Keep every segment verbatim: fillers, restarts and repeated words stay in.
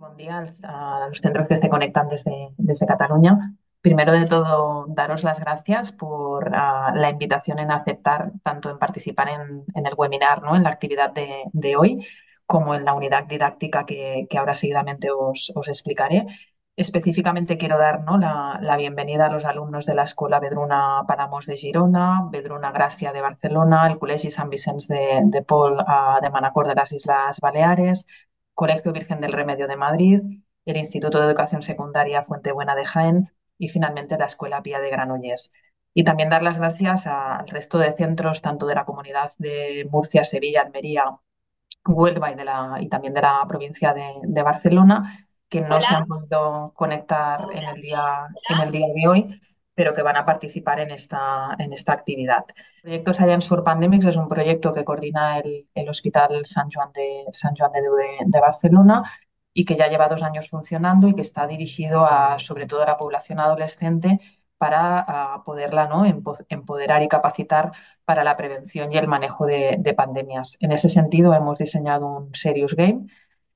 Bon dia als, a los centros que se conectan desde, desde Cataluña. Primero de todo, daros las gracias por ah, la invitación en aceptar tanto en participar en, en el webinar, ¿no? En la actividad de, de hoy, como en la unidad didáctica que, que ahora seguidamente os, os explicaré. Específicamente quiero dar, ¿no? la, la bienvenida a los alumnos de la Escuela Vedruna Palamós de Girona, Vedruna Gràcia de Barcelona, el Col·legi Sant Vicenç de, de Pol ah, de Manacor de las Islas Baleares, Colegio Virgen del Remedio de Madrid, el Instituto de Educación Secundaria Fuentebuena de Jaén y finalmente la Escuela Pía de Granollers. Y también dar las gracias al resto de centros, tanto de la comunidad de Murcia, Sevilla, Almería, Huelva y, de la, y también de la provincia de, de Barcelona, que no se Hola, han podido conectar en hola, el día, en el hola. día de hoy, pero que van a participar en esta, en esta actividad. El proyecto Science for Pandemics es un proyecto que coordina el, el Hospital Sant Joan de, Sant Joan de Déu de, de Barcelona y que ya lleva dos años funcionando y que está dirigido a, sobre todo a la población adolescente para a, poderla, ¿no? empo- empoderar y capacitar para la prevención y el manejo de, de pandemias. En ese sentido, hemos diseñado un Serious Game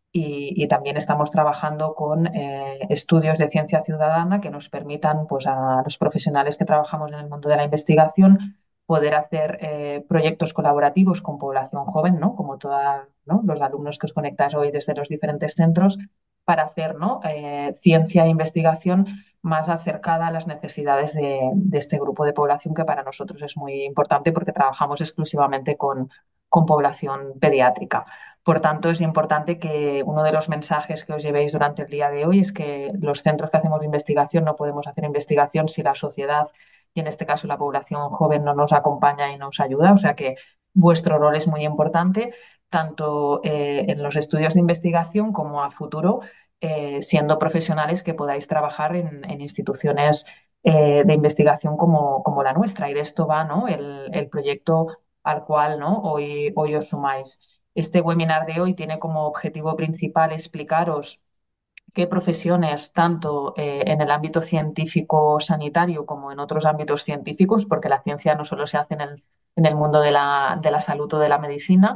y, y también estamos trabajando con eh, estudios de ciencia ciudadana que nos permitan, pues, a los profesionales que trabajamos en el mundo de la investigación poder hacer eh, proyectos colaborativos con población joven, ¿no? Como todos, ¿no? Los alumnos que os conectáis hoy desde los diferentes centros, para hacer, ¿no? eh, ciencia e investigación más acercada a las necesidades de, de este grupo de población que para nosotros es muy importante porque trabajamos exclusivamente con, con población pediátrica. Por tanto, es importante que uno de los mensajes que os llevéis durante el día de hoy es que los centros que hacemos investigación no podemos hacer investigación si la sociedad, y en este caso la población joven, no nos acompaña y nos ayuda. O sea que vuestro rol es muy importante, tanto eh, en los estudios de investigación como a futuro, eh, siendo profesionales que podáis trabajar en, en instituciones eh, de investigación como, como la nuestra. Y de esto va, ¿no? el, el proyecto al cual, ¿no? hoy, hoy os sumáis. Este webinar de hoy tiene como objetivo principal explicaros qué profesiones, tanto eh, en el ámbito científico sanitario como en otros ámbitos científicos, porque la ciencia no solo se hace en el, en el mundo de la, de la salud o de la medicina,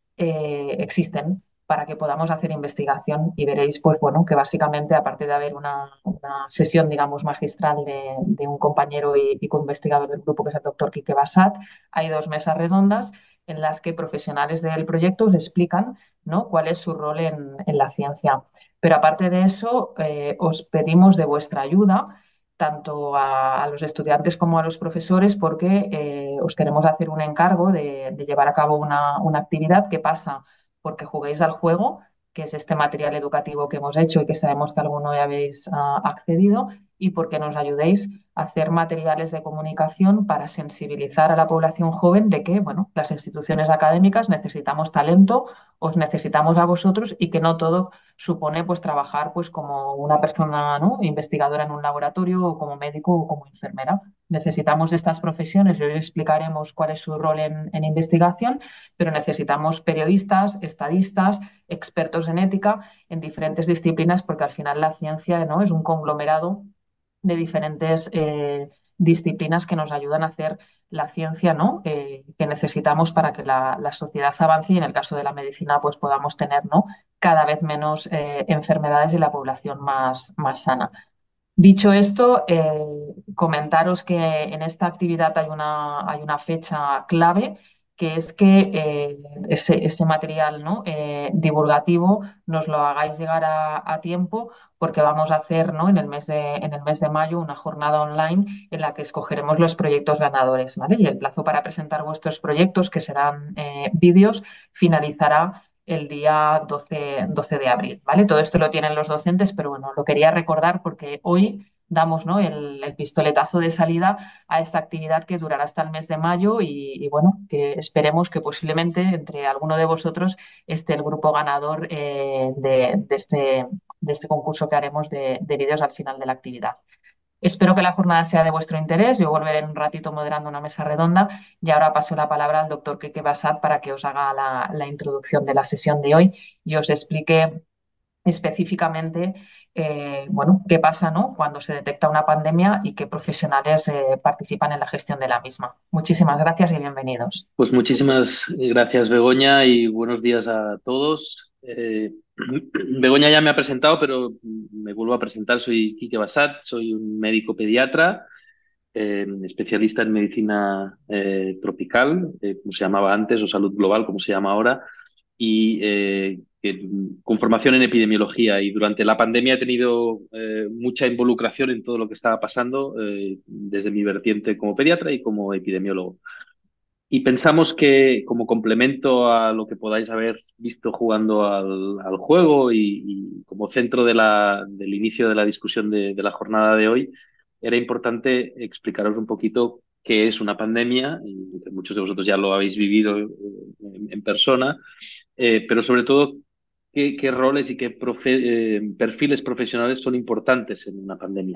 eh, existen para que podamos hacer investigación y veréis, pues bueno, que básicamente, aparte de haber una, una sesión, digamos, magistral de, de un compañero y, y co-investigador del grupo, que es el doctor Quique Bassat, hay dos mesas redondas en las que profesionales del proyecto os explican, ¿no? cuál es su rol en, en la ciencia. Pero aparte de eso, eh, os pedimos de vuestra ayuda tanto a, a, los estudiantes como a los profesores, porque eh, os queremos hacer un encargo de, de llevar a cabo una, una, actividad que pasa porque juguéis al juego, que es este material educativo que hemos hecho y que sabemos que alguno ya habéis uh, accedido, y porque nos ayudéis a hacer materiales de comunicación para sensibilizar a la población joven de que, bueno, las instituciones académicas necesitamos talento, os necesitamos a vosotros y que no todo supone pues trabajar pues como una persona, ¿no? investigadora en un laboratorio o como médico o como enfermera. Necesitamos de estas profesiones y hoy explicaremos cuál es su rol en, en investigación, pero necesitamos periodistas, estadistas, expertos en ética en diferentes disciplinas, porque al final la ciencia, ¿no? es un conglomerado de diferentes eh, disciplinas que nos ayudan a hacer la ciencia, ¿no? eh, que necesitamos para que la, la, sociedad avance y en el caso de la medicina pues podamos tener, ¿no? cada vez menos eh, enfermedades y la población más, más sana. Dicho esto, eh, comentaros que en esta actividad hay una, hay una fecha clave, que es que eh, ese, ese material, ¿no? eh, divulgativo nos lo hagáis llegar a, a tiempo, porque vamos a hacer, ¿no? en el mes de, en el mes de mayo una jornada online en la que escogeremos los proyectos ganadores, ¿vale? Y el plazo para presentar vuestros proyectos, que serán eh, vídeos, finalizará el día doce, doce de abril, ¿vale? Todo esto lo tienen los docentes, pero bueno, lo quería recordar porque hoy damos, ¿no? el, el pistoletazo de salida a esta actividad que durará hasta el mes de mayo y, y bueno, que esperemos que posiblemente entre alguno de vosotros esté el grupo ganador eh, de, de, este, de este concurso que haremos de, de vídeos al final de la actividad. Espero que la jornada sea de vuestro interés. Yo volveré en un ratito moderando una mesa redonda y ahora paso la palabra al doctor Keke Bassat para que os haga la, la introducción de la sesión de hoy y os explique específicamente eh, bueno, qué pasa, ¿no? cuando se detecta una pandemia y qué profesionales eh, participan en la gestión de la misma. Muchísimas gracias y bienvenidos. Pues muchísimas gracias, Begoña, y buenos días a todos. Eh, Begoña ya me ha presentado, pero me vuelvo a presentar. Soy Quique Bassat, soy un médico pediatra, eh, especialista en medicina eh, tropical, eh, como se llamaba antes, o salud global, como se llama ahora, y eh, que- con formación en epidemiología. Y durante la pandemia he tenido eh, mucha involucración en todo lo que estaba pasando, eh, desde mi vertiente como pediatra y como epidemiólogo. Y pensamos que como complemento a lo que podáis haber visto jugando al, al juego y, y como centro de la, del inicio de la discusión de, de la jornada de hoy, era importante explicaros un poquito qué es una pandemia, y que muchos de vosotros ya lo habéis vivido eh, en, en persona, eh, pero sobre todo qué, qué roles y qué profe- eh, perfiles profesionales son importantes en una pandemia.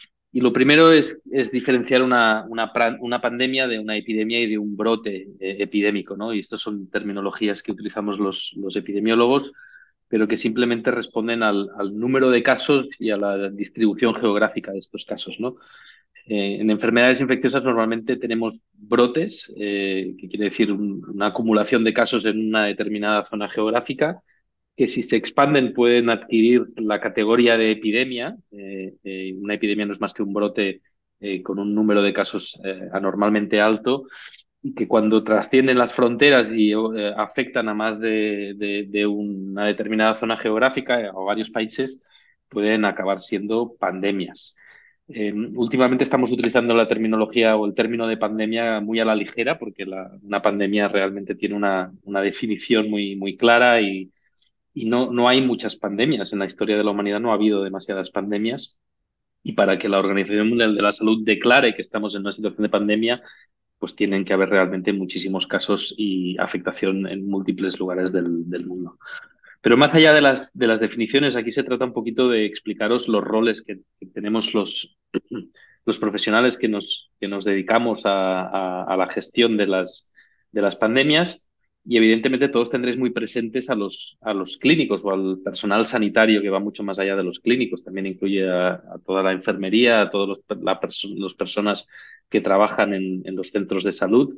Y lo primero es, es diferenciar una, una, pra- una pandemia de una epidemia y de un brote eh, epidémico, ¿no? Y estas son terminologías que utilizamos los, los epidemiólogos, pero que simplemente responden al, al número de casos y a la distribución geográfica de estos casos, ¿no? Eh, en enfermedades infecciosas normalmente tenemos brotes, eh, que quiere decir un- una acumulación de casos en una determinada zona geográfica, que si se expanden pueden adquirir la categoría de epidemia. Eh, eh, una epidemia no es más que un brote eh, con un número de casos eh, anormalmente alto, y que cuando trascienden las fronteras y eh, afectan a más de, de- de una determinada zona geográfica eh, o varios países, pueden acabar siendo pandemias. Eh, últimamente estamos utilizando la terminología o el término de pandemia muy a la ligera, porque la- una pandemia realmente tiene una, una definición muy, muy clara, y y no, no hay muchas pandemias. En la historia de la humanidad no ha habido demasiadas pandemias. Y para que la Organización Mundial de la Salud declare que estamos en una situación de pandemia, pues tienen que haber realmente muchísimos casos y afectación en múltiples lugares del, del mundo. Pero más allá de las, de las definiciones, aquí se trata un poquito de explicaros los roles que, que tenemos los, los profesionales que nos, que nos dedicamos a, a- a la gestión de las, de las pandemias. Y evidentemente todos tendréis muy presentes a los, a los clínicos o al personal sanitario, que va mucho más allá de los clínicos. También incluye a, a toda la enfermería, a todos los, la perso- los personas que trabajan en, en los centros de salud.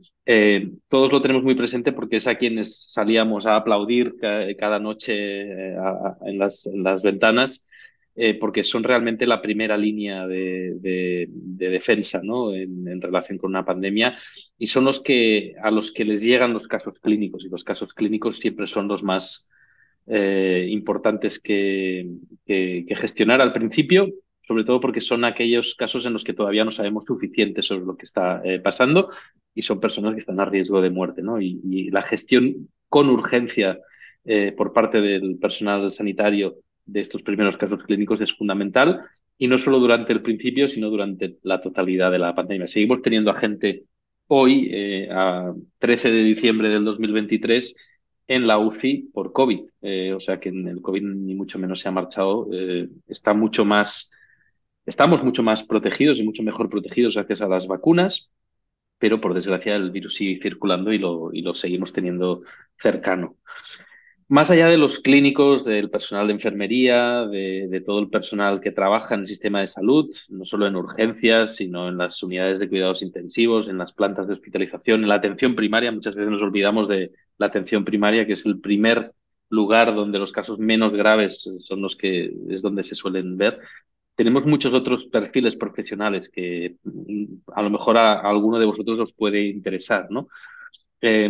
Eh, todos lo tenemos muy presente porque es a quienes salíamos a aplaudir ca- cada noche eh, a- a- en las, en las ventanas, eh, porque son realmente la primera línea de, de- de defensa, ¿no? En, en relación con una pandemia, y son los que a los que les llegan los casos clínicos, y los casos clínicos siempre son los más eh, importantes que, que, que gestionar al principio, sobre todo porque son aquellos casos en los que todavía no sabemos suficiente sobre lo que está eh, pasando, y son personas que están a riesgo de muerte, ¿no? Y, y la gestión con urgencia eh, por parte del personal sanitario de estos primeros casos clínicos es fundamental, y no solo durante el principio, sino durante la totalidad de la pandemia. Seguimos teniendo a gente hoy, eh, a trece de diciembre del dos mil veintitrés, en la U C I por COVID. Eh, o sea que en el COVID ni mucho menos se ha marchado. Eh, está mucho más, estamos mucho más protegidos y mucho mejor protegidos gracias a las vacunas, pero por desgracia el virus sigue circulando y lo, y lo seguimos teniendo cercano. Más allá de los clínicos, del personal de enfermería, de, de todo el personal que trabaja en el sistema de salud, no solo en urgencias, sino en las unidades de cuidados intensivos, en las plantas de hospitalización, en la atención primaria. Muchas veces nos olvidamos de la atención primaria, que es el primer lugar donde los casos menos graves son los que es donde se suelen ver. Tenemos muchos otros perfiles profesionales que mm, a lo mejor a, a alguno de vosotros os puede interesar, ¿no? Eh,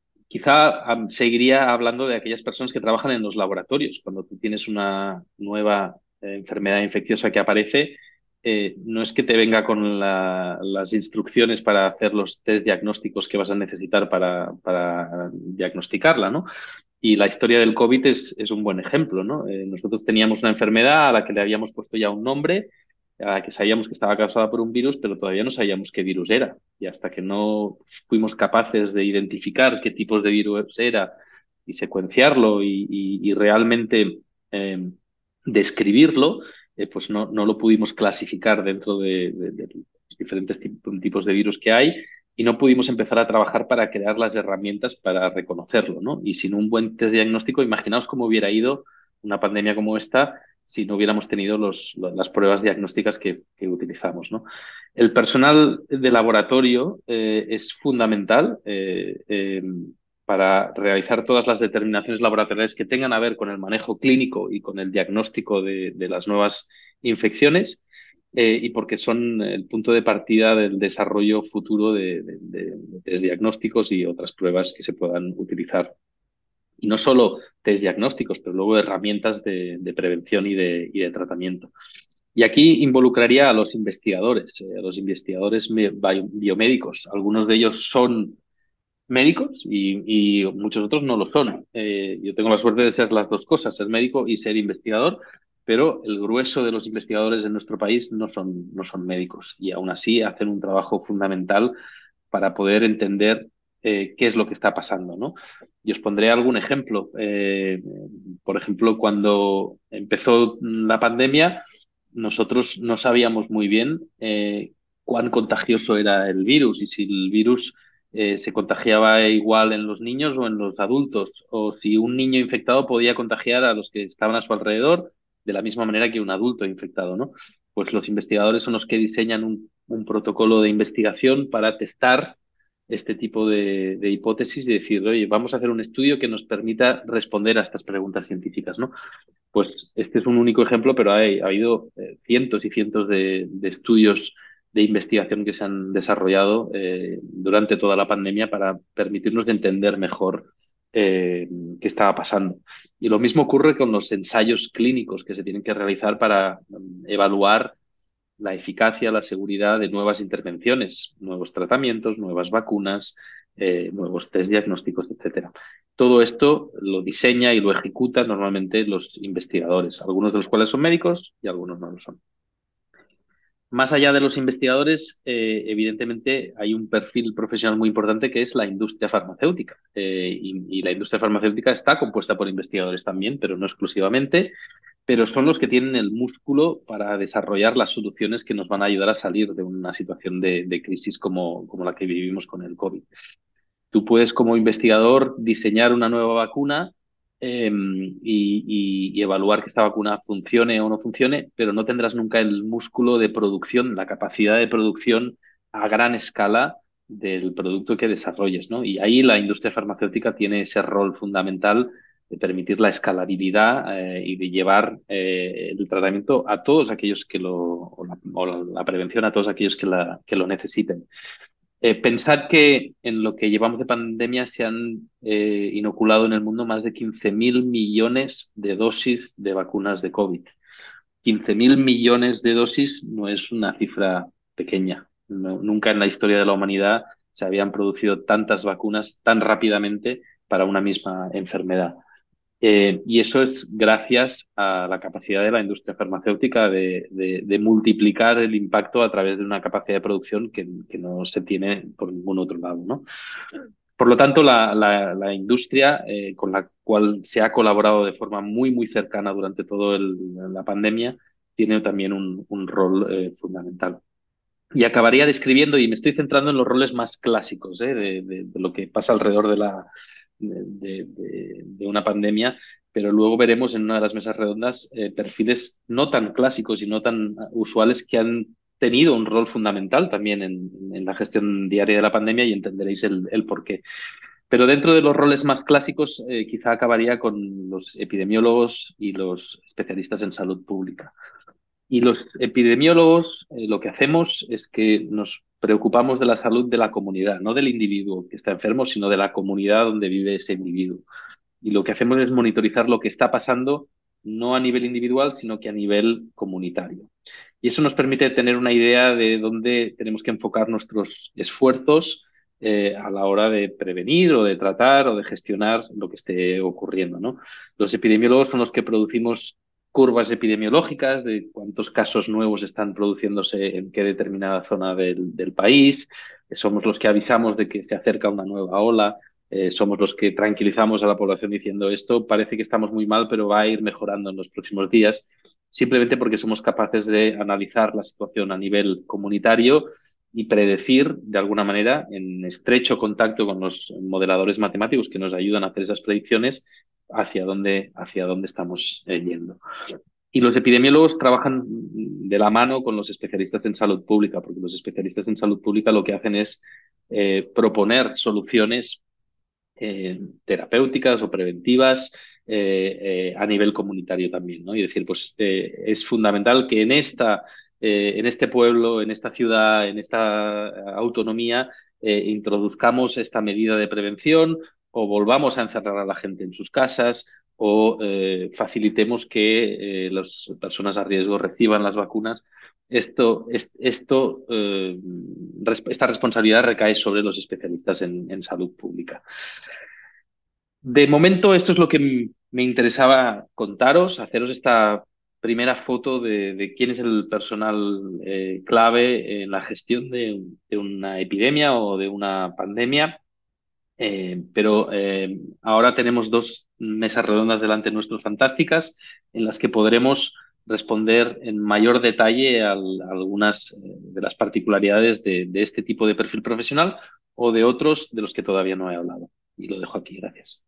Quizá am, seguiría hablando de aquellas personas que trabajan en los laboratorios. Cuando tú tienes una nueva eh, enfermedad infecciosa que aparece, eh, no es que te venga con la- las instrucciones para hacer los test diagnósticos que vas a necesitar para, para diagnosticarla, ¿no? Y la historia del COVID es, es un buen ejemplo, ¿no? Eh, nosotros teníamos una enfermedad a la que le habíamos puesto ya un nombre, a la que sabíamos que estaba causada por un virus, pero todavía no sabíamos qué virus era. Y hasta que no fuimos capaces de identificar qué tipos de virus era y secuenciarlo y, y- y realmente eh, describirlo, eh, pues no, no lo pudimos clasificar dentro de, de- de los diferentes tip- tipos de virus que hay, y no pudimos empezar a trabajar para crear las herramientas para reconocerlo, ¿no? Y sin un buen test diagnóstico, imaginaos cómo hubiera ido una pandemia como esta si no hubiéramos tenido los, las pruebas diagnósticas que, que utilizamos, ¿no? El personal de laboratorio eh, es fundamental. Eh, eh, para realizar todas las determinaciones laboratoriales que tengan a ver con el manejo clínico y con el diagnóstico de, de las nuevas infecciones, eh, y porque son el punto de partida del desarrollo futuro de, de, de, de test diagnósticos y otras pruebas que se puedan utilizar. Y no solo test diagnósticos, pero luego herramientas de, de prevención y de, y de tratamiento. Y aquí involucraría a los investigadores, eh, a los investigadores biomédicos. Algunos de ellos son médicos y, y muchos otros no lo son. Eh, yo tengo la suerte de ser las dos cosas, ser médico y ser investigador, pero el grueso de los investigadores en nuestro país no son, no son médicos y aún así hacen un trabajo fundamental para poder entender eh, qué es lo que está pasando, ¿no? Y os pondré algún ejemplo. Eh, por ejemplo, cuando empezó la pandemia, nosotros no sabíamos muy bien eh, cuán contagioso era el virus y si el virus eh, se contagiaba igual en los niños o en los adultos, o si un niño infectado podía contagiar a los que estaban a su alrededor de la misma manera que un adulto infectado, ¿no? Pues los investigadores son los que diseñan un, un protocolo de investigación para testar este tipo de, de hipótesis y decir, oye, vamos a hacer un estudio que nos permita responder a estas preguntas científicas, ¿no? Pues este es un único ejemplo, pero hay, ha habido eh, cientos y cientos de, de estudios de investigación que se han desarrollado eh, durante toda la pandemia para permitirnos de entender mejor eh, qué estaba pasando. Y lo mismo ocurre con los ensayos clínicos que se tienen que realizar para um, evaluar la eficacia, la seguridad de nuevas intervenciones, nuevos tratamientos, nuevas vacunas, eh, nuevos test diagnósticos, etcétera. Todo esto lo diseña y lo ejecutan normalmente los investigadores, algunos de los cuales son médicos y algunos no lo son. Más allá de los investigadores, eh, evidentemente hay un perfil profesional muy importante que es la industria farmacéutica. Eh, y, y la industria farmacéutica está compuesta por investigadores también, pero no exclusivamente, pero son los que tienen el músculo para desarrollar las soluciones que nos van a ayudar a salir de una situación de, de crisis como, como la que vivimos con el COVID. Tú puedes, como investigador, diseñar una nueva vacuna eh, y, y, y evaluar que esta vacuna funcione o no funcione, pero no tendrás nunca el músculo de producción, la capacidad de producción a gran escala del producto que desarrolles, ¿no? Y ahí la industria farmacéutica tiene ese rol fundamental de permitir la escalabilidad eh, y de llevar eh, el tratamiento a todos aquellos que lo, o la, o la prevención a todos aquellos que, la, que lo necesiten. Eh, pensad que en lo que llevamos de pandemia se han eh, inoculado en el mundo más de quince mil millones de dosis de vacunas de COVID. quince mil millones de dosis no es una cifra pequeña. No- nunca en la historia de la humanidad se habían producido tantas vacunas tan rápidamente para una misma enfermedad. Eh, y eso es gracias a la capacidad de la industria farmacéutica de, de- de multiplicar el impacto a través de una capacidad de producción que, que no se tiene por ningún otro lado, ¿no? Por lo tanto, la, la- la industria eh, con la cual se ha colaborado de forma muy, muy cercana durante toda la pandemia tiene también un, un rol eh, fundamental. Y acabaría describiendo, y me estoy centrando en los roles más clásicos ¿eh? de, de- de lo que pasa alrededor de, la, de, de- de una pandemia, pero luego veremos en una de las mesas redondas eh, perfiles no tan clásicos y no tan usuales que han tenido un rol fundamental también en, en la gestión diaria de la pandemia y entenderéis el, el porqué. Pero dentro de los roles más clásicos, eh, quizá acabaría con los epidemiólogos y los especialistas en salud pública. Y los epidemiólogos eh, lo que hacemos es que nos preocupamos de la salud de la comunidad, no del individuo que está enfermo, sino de la comunidad donde vive ese individuo. Y lo que hacemos es monitorizar lo que está pasando, no a nivel individual, sino que a nivel comunitario. Y eso nos permite tener una idea de dónde tenemos que enfocar nuestros esfuerzos eh, a la hora de prevenir o de tratar o de gestionar lo que esté ocurriendo, ¿no? Los epidemiólogos son los que producimos curvas epidemiológicas de cuántos casos nuevos están produciéndose en qué determinada zona del, del país. Somos los que avisamos de que se acerca una nueva ola. Eh, somos los que tranquilizamos a la población diciendo esto parece que estamos muy mal, pero va a ir mejorando en los próximos días, simplemente porque somos capaces de analizar la situación a nivel comunitario y predecir de alguna manera, en estrecho contacto con los modeladores matemáticos que nos ayudan a hacer esas predicciones, hacia dónde, hacia dónde estamos eh, yendo. Y los epidemiólogos trabajan de la mano con los especialistas en salud pública, porque los especialistas en salud pública lo que hacen es eh, proponer soluciones eh, terapéuticas o preventivas eh, eh, a nivel comunitario también, ¿no? Y decir, pues eh, es fundamental que en esta, eh, en este pueblo, en esta ciudad, en esta autonomía, eh, introduzcamos esta medida de prevención o volvamos a encerrar a la gente en sus casas o eh, facilitemos que eh, las personas a riesgo reciban las vacunas. Esto, es- esto, eh, res- esta responsabilidad recae sobre los especialistas en en salud pública. De momento, esto es lo que m- me interesaba contaros, haceros esta primera foto de, de quién es el personal eh, clave en la gestión de, de una epidemia o de una pandemia. Eh, pero eh, ahora tenemos dos mesas redondas delante nuestras fantásticas en las que podremos responder en mayor detalle al- a algunas eh, de las particularidades de, de este tipo de perfil profesional o de otros de los que todavía no he hablado. Y lo dejo aquí. Gracias.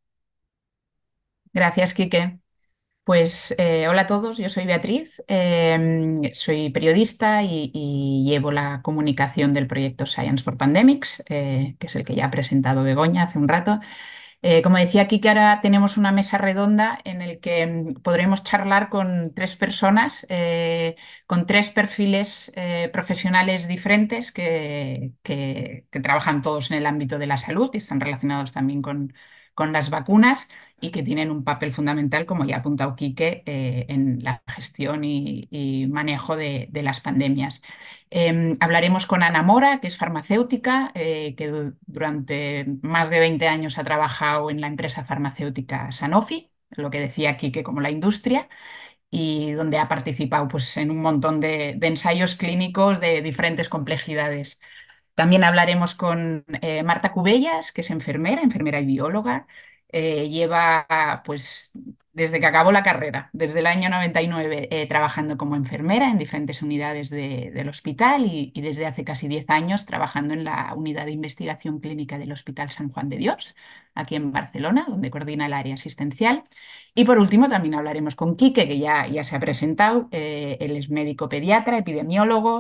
Gracias, Quique. Pues eh, hola a todos, yo soy Beatriz, em, soy periodista y, y llevo la comunicación del proyecto Science for Pandemics, eh, que es el que ya ha presentado Begoña hace un rato. Eh, como decía aquí, que ahora tenemos una mesa redonda en el que mm, podremos charlar con tres personas, eh, con tres perfiles eh, profesionales diferentes que, que- que trabajan todos en el ámbito de la salud y están relacionados también con, con las vacunas y que tienen un papel fundamental, como ya ha apuntado Quique, eh, en la gestión y, y manejo de de las pandemias. Eh, hablaremos con Ana Mora, que es farmacéutica, eh, que du- durante más de veinte años ha trabajado en la empresa farmacéutica Sanofi, lo que decía aquí que como la industria, y donde ha participado pues, en un montón de, de ensayos clínicos de diferentes complejidades. También hablaremos con eh, Marta Cubellas, que es enfermera, enfermera y bióloga. Eh, lleva, pues, desde que acabó la carrera, desde el año noventa y nueve, eh, trabajando como enfermera en diferentes unidades de- del hospital y, y desde hace casi diez años trabajando en la unidad de investigación clínica del Hospital San Juan de Dios, aquí en Barcelona, donde coordina el área asistencial. Y por último, también hablaremos con Quique, que ya, ya se ha presentado. Eh, él es médico pediatra, epidemiólogo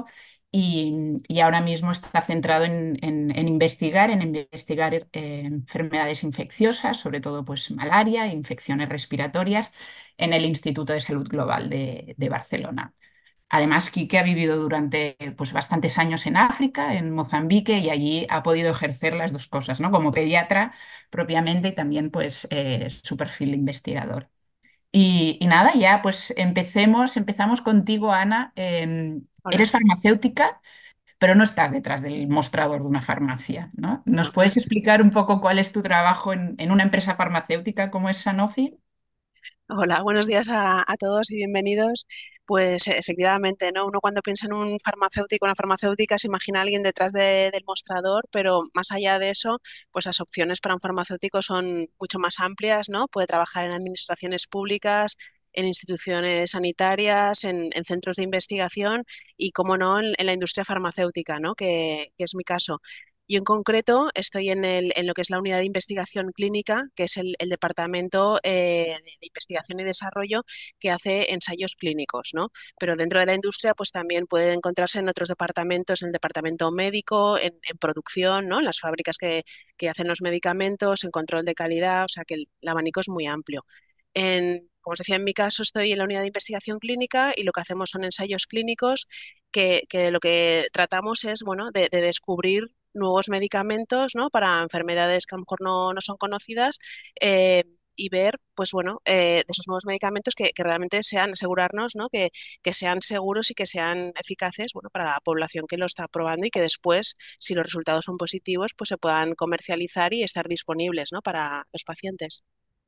y, y ahora mismo está centrado en, en- en investigar, en investigar eh, enfermedades infecciosas, sobre todo pues malaria, infecciones respiratorias, en el Instituto de Salud Global de, de Barcelona. Además, Quique ha vivido durante pues, bastantes años en África, en Mozambique, y allí ha podido ejercer las dos cosas, ¿no? Como pediatra propiamente y también pues, eh, su perfil investigador. Y, y nada, ya pues empecemos, empezamos contigo, Ana. Em, Hola. eres farmacéutica, pero no estás detrás del mostrador de una farmacia, ¿no? ¿Nos No. puedes explicar un poco cuál es tu trabajo en, en una empresa farmacéutica como es Sanofi? Hola, buenos días a, a todos y bienvenidos. Pues eh, efectivamente, ¿no? Uno cuando piensa en un farmacéutico, una farmacéutica, se imagina a alguien detrás de- del mostrador, pero más allá de eso, pues las opciones para un farmacéutico son mucho más amplias, ¿no? Puede trabajar en administraciones públicas, en instituciones sanitarias, en, en centros de investigación y, como no, en, en la industria farmacéutica, ¿no? Que, que es mi caso. Yo en concreto estoy en, el, en lo que es la unidad de investigación clínica, que es el, el departamento eh, de investigación y desarrollo que hace ensayos clínicos, ¿no? Pero dentro de la industria, pues también puede encontrarse en otros departamentos, en el departamento médico, en, en producción, ¿no? En las fábricas que, que hacen los medicamentos, en control de calidad, o sea que el, el abanico es muy amplio. En, como os decía, en mi caso estoy en la unidad de investigación clínica y lo que hacemos son ensayos clínicos que, que lo que tratamos es, bueno, de, de descubrir nuevos medicamentos, ¿no? Para enfermedades que a lo mejor no, no son conocidas, eh, y ver, pues bueno, eh, de esos nuevos medicamentos que, que realmente sean, asegurarnos, ¿no? Que, que sean seguros y que sean eficaces, bueno, para la población que lo está probando y que después, si los resultados son positivos, pues se puedan comercializar y estar disponibles, ¿no? Para los pacientes.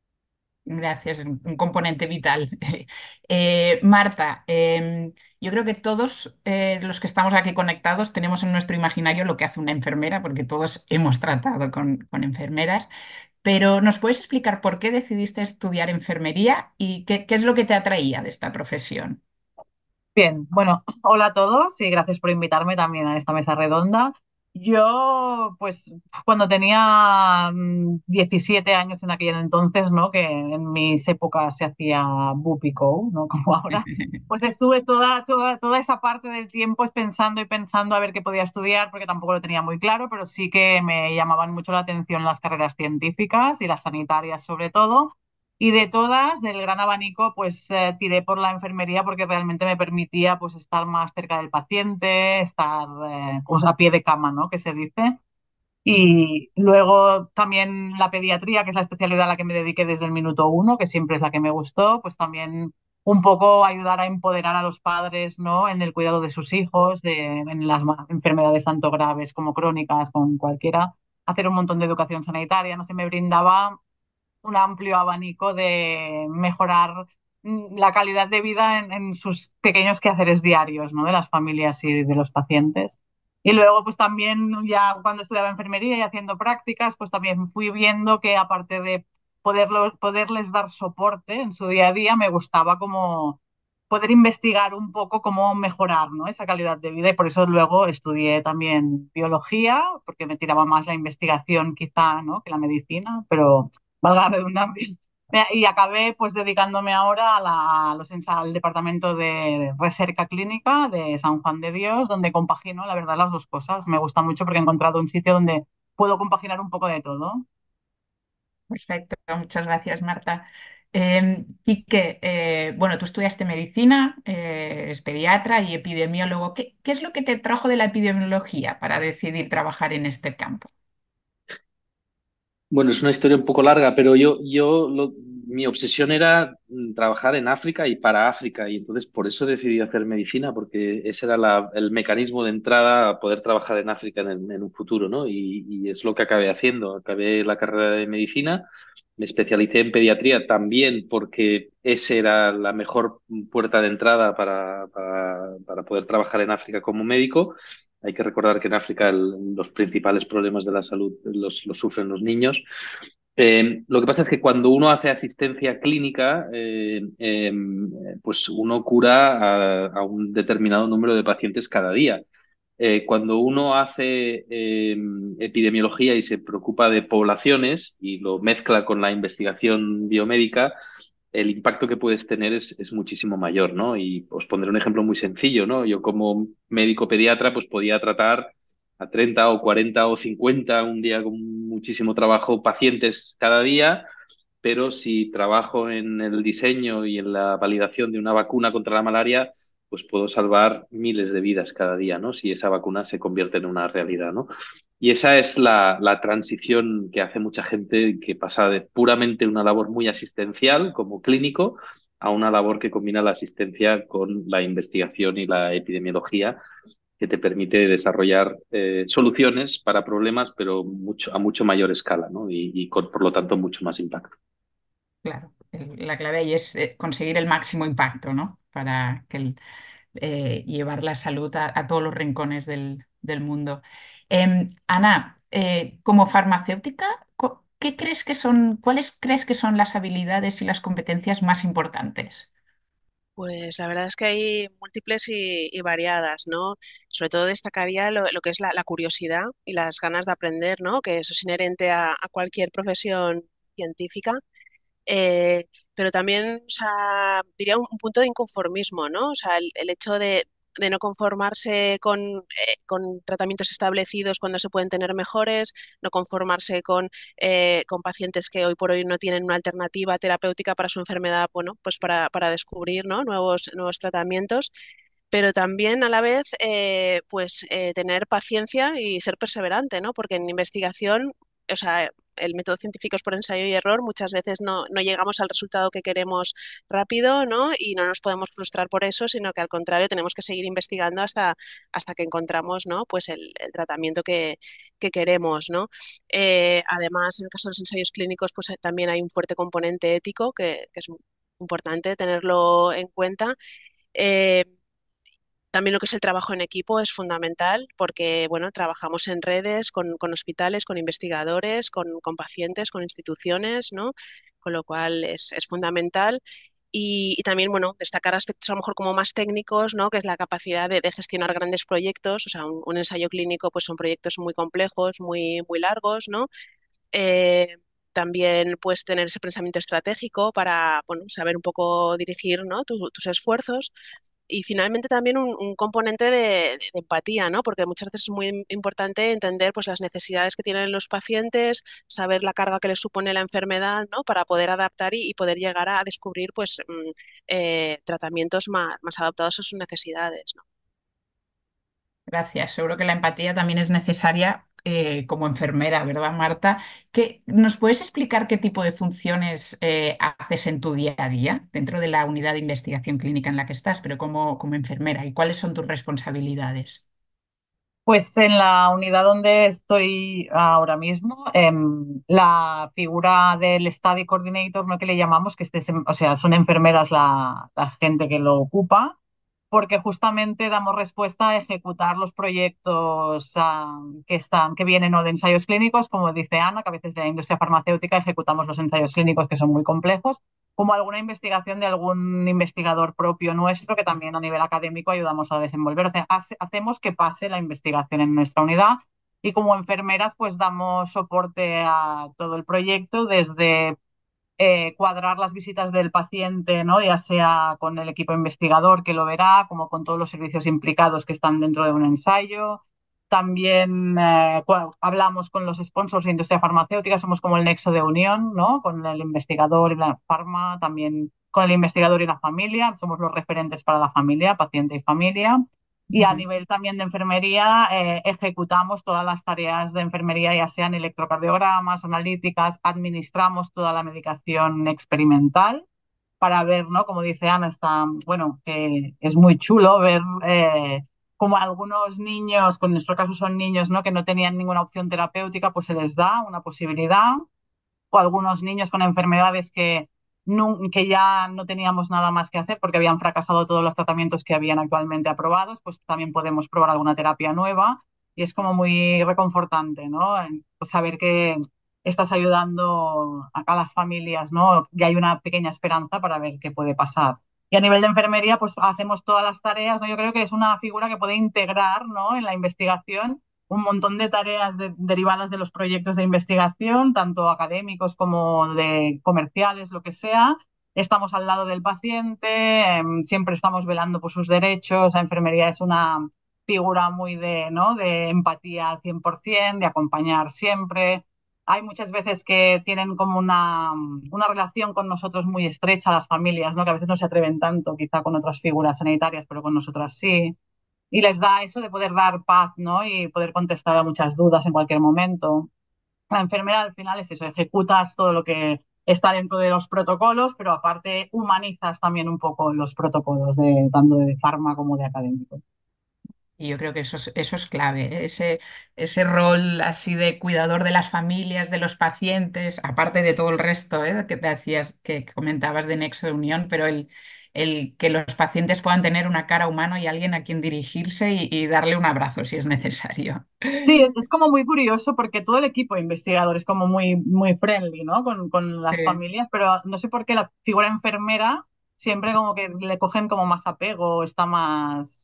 Gracias, un un componente vital. Eh, Marta, em, yo creo que todos eh, los que estamos aquí conectados tenemos en nuestro imaginario lo que hace una enfermera, porque todos hemos tratado con, con enfermeras, pero ¿nos puedes explicar por qué decidiste estudiar enfermería y qué, qué es lo que te atraía de esta profesión? Bien, bueno, hola a todos y gracias por invitarme también a esta mesa redonda. Yo, pues, cuando tenía mm, diecisiete años en aquel entonces, ¿no? Que en mis épocas se hacía Bupico, ¿no? Como ahora, pues estuve toda, toda, toda esa parte del tiempo es pensando y pensando a ver qué podía estudiar, porque tampoco lo tenía muy claro, pero sí que me llamaban mucho la atención las carreras científicas y las sanitarias sobre todo. Y de todas, del gran abanico, pues eh, tiré por la enfermería porque realmente me permitía pues estar más cerca del paciente, estar eh, pues, a pie de cama, ¿no? Que se dice. Y luego también la pediatría, que es la especialidad a la que me dediqué desde el minuto uno, que siempre es la que me gustó, pues también un poco ayudar a empoderar a los padres, ¿no? En el cuidado de sus hijos, de, en las ma- enfermedades tanto graves como crónicas, con cualquiera, hacer un montón de educación sanitaria, no sé, me brindaba un amplio abanico de mejorar mm, la calidad de vida en, en sus pequeños quehaceres diarios, ¿no? De las familias y de los pacientes. Y luego, pues también ya cuando estudiaba enfermería y haciendo prácticas, pues también fui viendo que aparte de poderlo, poderles dar soporte en su día a día, me gustaba como poder investigar un poco cómo mejorar, ¿no? Esa calidad de vida y por eso luego estudié también biología, porque me tiraba más la investigación quizá, ¿no? Que la medicina, pero valga la redundancia. Y acabé pues dedicándome ahora a, la, a los, al departamento de recerca clínica de San Juan de Dios, donde compagino, la verdad, las dos cosas. Me gusta mucho porque he encontrado un sitio donde puedo compaginar un poco de todo. Perfecto, muchas gracias, Marta. Eh, Quique, eh, bueno, tú estudiaste medicina, eh, eres pediatra y epidemiólogo. ¿Qué, qué es lo que te trajo de la epidemiología para decidir trabajar en este campo? Bueno, es una historia un poco larga, pero yo, yo lo- mi obsesión era mm, trabajar en África y para África, y entonces por eso decidí hacer medicina, porque ese era la- el mecanismo de entrada a poder trabajar en África en, el- en un futuro, ¿no? Y, y es lo que acabé haciendo. Acabé la carrera de medicina, me especialicé en pediatría también porque esa era la mejor puerta de entrada para, para, para poder trabajar en África como médico. Hay que recordar que en África el- los principales problemas de la salud los, los sufren los niños. Eh, lo que pasa es que cuando uno hace asistencia clínica, eh, eh, pues uno cura a, a un determinado número de pacientes cada día. Eh, cuando uno hace eh, epidemiología y se preocupa de poblaciones y lo mezcla con la investigación biomédica, el impacto que puedes tener es, es muchísimo mayor, ¿no? Y os pondré un ejemplo muy sencillo, ¿no? Yo como médico pediatra, pues podía tratar a treinta o cuarenta o cincuenta un día con muchísimo trabajo pacientes cada día, pero si trabajo en el diseño y en la validación de una vacuna contra la malaria, pues puedo salvar miles de vidas cada día, ¿no? Si esa vacuna se convierte en una realidad, ¿no? Y esa es la, la transición que hace mucha gente que pasa de puramente una labor muy asistencial como clínico a una labor que combina la asistencia con la investigación y la epidemiología que te permite desarrollar eh, soluciones para problemas, pero mucho, a mucho mayor escala, ¿no? Y, y con, por lo tanto, mucho más impacto. Claro, el- la clave ahí es eh, conseguir el máximo impacto, ¿no? Para que el- eh, llevar la salud a, a todos los rincones del, del mundo. Em, Ana, eh, como farmacéutica, co- ¿qué crees que son, cuáles crees que son las habilidades y las competencias más importantes? Pues la verdad es que hay múltiples y, y variadas, ¿no? Sobre todo destacaría lo, lo que es la, la curiosidad y las ganas de aprender, ¿no? Que eso es inherente a, a cualquier profesión científica. Eh, pero también, o sea, diría un, un punto de inconformismo, ¿no? O sea, el, el hecho de, de no conformarse con, eh, con tratamientos establecidos cuando se pueden tener mejores, no conformarse con, eh, con pacientes que hoy por hoy no tienen una alternativa terapéutica para su enfermedad, bueno, pues para, para descubrir, ¿no? Nuevos, nuevos tratamientos, pero también a la vez, eh, pues eh, tener paciencia y ser perseverante, ¿no? Porque en investigación, o sea, el método científico es por ensayo y error, muchas veces no, no llegamos al resultado que queremos rápido, ¿no? Y no nos podemos frustrar por eso, sino que al contrario tenemos que seguir investigando hasta, hasta que encontramos, ¿no? Pues el, el tratamiento que, que queremos, ¿no? Eh, además, en el caso de los ensayos clínicos, pues eh, también hay un fuerte componente ético que, que es importante tenerlo en cuenta. Eh, también lo que es el trabajo en equipo es fundamental porque, bueno, trabajamos en redes con, con hospitales, con investigadores, con, con pacientes, con instituciones, ¿no? Con lo cual es, es fundamental. Y, y también, bueno, destacar aspectos a lo mejor como más técnicos, ¿no? Que es la capacidad de, de gestionar grandes proyectos. O sea, un, un ensayo clínico pues son proyectos muy complejos, muy, muy largos, ¿no? Eh, También puedes tener ese pensamiento estratégico para, bueno, saber un poco dirigir, ¿no? tu- tus esfuerzos. Y finalmente también un, un componente de, de empatía, ¿no? Porque muchas veces es muy importante entender pues, las necesidades que tienen los pacientes, saber la carga que les supone la enfermedad, ¿no? Para poder adaptar y, y poder llegar a descubrir pues, mm, eh, tratamientos más, más adaptados a sus necesidades, ¿no? Gracias. Seguro que la empatía también es necesaria eh, como enfermera, ¿verdad, Marta? ¿Qué- ¿nos puedes explicar qué tipo de funciones eh, haces en tu día a día dentro de la unidad de investigación clínica en la que estás, pero como, como enfermera? ¿Y cuáles son tus responsabilidades? Pues en la unidad donde estoy ahora mismo, em, la figura del Study Coordinator, ¿no? Que le llamamos, que estés en- o sea, son enfermeras la, la gente que lo ocupa, porque justamente damos respuesta a ejecutar los proyectos ah, que están, que vienen o de ensayos clínicos, como dice Ana, que a veces de la industria farmacéutica ejecutamos los ensayos clínicos que son muy complejos, como alguna investigación de algún investigador propio nuestro que también a nivel académico ayudamos a desenvolver. O sea, hace, hacemos que pase la investigación en nuestra unidad y como enfermeras pues damos soporte a todo el proyecto desde eh, cuadrar las visitas del paciente, ¿no? Ya sea con el equipo investigador que lo verá, como con todos los servicios implicados que están dentro de un ensayo. También eh, hablamos con los sponsors de industria farmacéutica, somos como el nexo de unión, ¿no? Con el investigador y la farma, también con el investigador y la familia, somos los referentes para la familia, paciente y familia. Y a Ujú. nivel también de enfermería, eh, ejecutamos todas las tareas de enfermería, ya sean electrocardiogramas, analíticas, administramos toda la medicación experimental para ver, ¿no? Como dice Ana, está, bueno, que es muy chulo ver eh, como algunos niños, con nuestro caso son niños, ¿no? Que no tenían ninguna opción terapéutica, pues se les da una posibilidad o algunos niños con enfermedades que, no, que ya no teníamos nada más que hacer porque habían fracasado todos los tratamientos que habían actualmente aprobados, pues también podemos probar alguna terapia nueva y es como muy reconfortante, ¿no? Pues saber que estás ayudando a las familias, ¿no? Y hay una pequeña esperanza para ver qué puede pasar. Y a nivel de enfermería, pues hacemos todas las tareas, ¿no? Yo creo que es una figura que puede integrar, ¿no? En la investigación un montón de tareas de, derivadas de los proyectos de investigación, tanto académicos como de comerciales, lo que sea. Estamos al lado del paciente, eh, siempre estamos velando por sus derechos. La enfermería es una figura muy de, ¿no? de empatía al cien por ciento, de acompañar siempre. Hay muchas veces que tienen como una, una relación con nosotros muy estrecha las familias, ¿no? Que a veces no se atreven tanto quizá con otras figuras sanitarias, pero con nosotras sí y les da eso de poder dar paz, ¿no? Y poder contestar a muchas dudas en cualquier momento. La enfermera al final es eso, ejecutas todo lo que está dentro de los protocolos, pero aparte humanizas también un poco los protocolos, de, tanto de farma como de académico. Y yo creo que eso es, eso es clave, ¿eh? Ese, ese rol así de cuidador de las familias, de los pacientes, aparte de todo el resto, ¿eh? Que te hacías, que comentabas de nexo de unión, pero el, el que los pacientes puedan tener una cara humana y alguien a quien dirigirse y, y darle un abrazo si es necesario. Sí, es como muy curioso porque todo el equipo de investigadores es como muy, muy friendly, ¿no? Con, con las Sí. familias, pero no sé por qué la figura enfermera siempre como que le cogen como más apego, está más,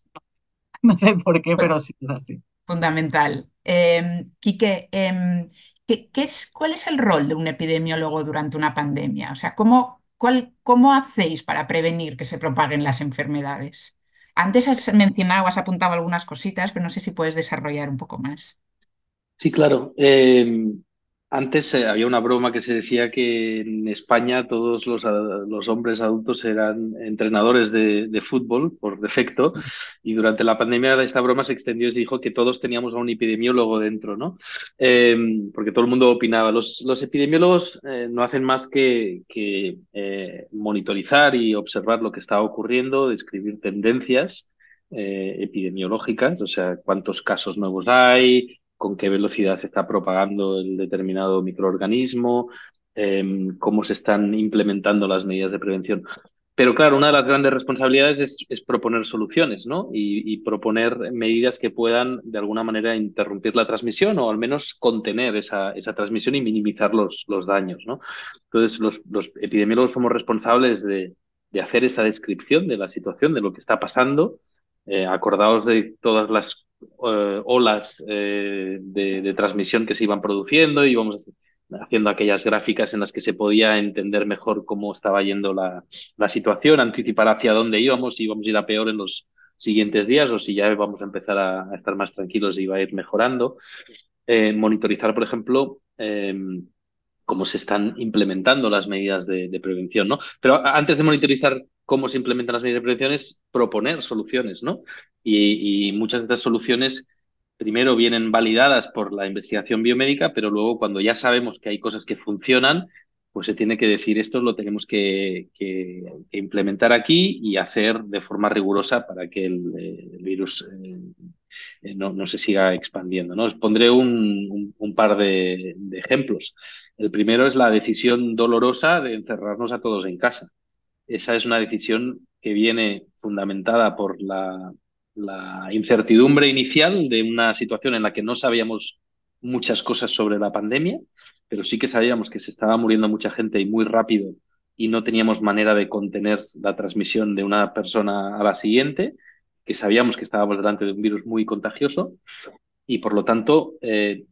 no sé por qué, pero sí es así. Fundamental. Eh, Quique, em, ¿qué, qué es, cuál es el rol de un epidemiólogo durante una pandemia? O sea, ¿cómo, cuál, cómo hacéis para prevenir que se propaguen las enfermedades? Antes has mencionado, has apuntado algunas cositas, pero no sé si puedes desarrollar un poco más. Sí, claro. Eh, antes eh, había una broma que se decía que en España todos los, a- los hombres adultos eran entrenadores de, de fútbol por defecto y durante la pandemia esta broma se extendió y se dijo que todos teníamos a un epidemiólogo dentro, ¿no? Eh, porque todo el mundo opinaba. Los, los epidemiólogos eh, no hacen más que, que eh, monitorizar y observar lo que está ocurriendo, describir tendencias eh, epidemiológicas, o sea, cuántos casos nuevos hay, con qué velocidad se está propagando el determinado microorganismo, eh, cómo se están implementando las medidas de prevención. Pero claro, una de las grandes responsabilidades es, es proponer soluciones, ¿no? Y, y, proponer medidas que puedan de alguna manera interrumpir la transmisión o al menos contener esa, esa transmisión y minimizar los, los daños, ¿no? Entonces, los, los epidemiólogos somos responsables de, de hacer esa descripción de la situación, de lo que está pasando. Eh, acordaos de todas las eh, olas eh, de, de transmisión que se iban produciendo y íbamos haciendo aquellas gráficas en las que se podía entender mejor cómo estaba yendo la, la situación, anticipar hacia dónde íbamos, si íbamos a ir a peor en los siguientes días o si ya vamos a empezar a, a estar más tranquilos y iba a ir mejorando. Eh, monitorizar, por ejemplo, eh, cómo se están implementando las medidas de, de prevención, ¿no? Pero a- antes de monitorizar cómo se implementan las medidas de prevención es proponer soluciones, ¿no? Y, y muchas de estas soluciones primero vienen validadas por la investigación biomédica, pero luego cuando ya sabemos que hay cosas que funcionan, pues se tiene que decir esto lo tenemos que, que- que implementar aquí y hacer de forma rigurosa para que el, eh, el virus eh, eh, no, no se siga expandiendo, ¿no? Os pondré un, un- un par de, de ejemplos. El primero es la decisión dolorosa de encerrarnos a todos en casa. Esa es una decisión que viene fundamentada por la, la incertidumbre inicial de una situación en la que no sabíamos muchas cosas sobre la pandemia, pero sí que sabíamos que se estaba muriendo mucha gente y muy rápido y no teníamos manera de contener la transmisión de una persona a la siguiente, que sabíamos que estábamos delante de un virus muy contagioso y por lo tanto, eh,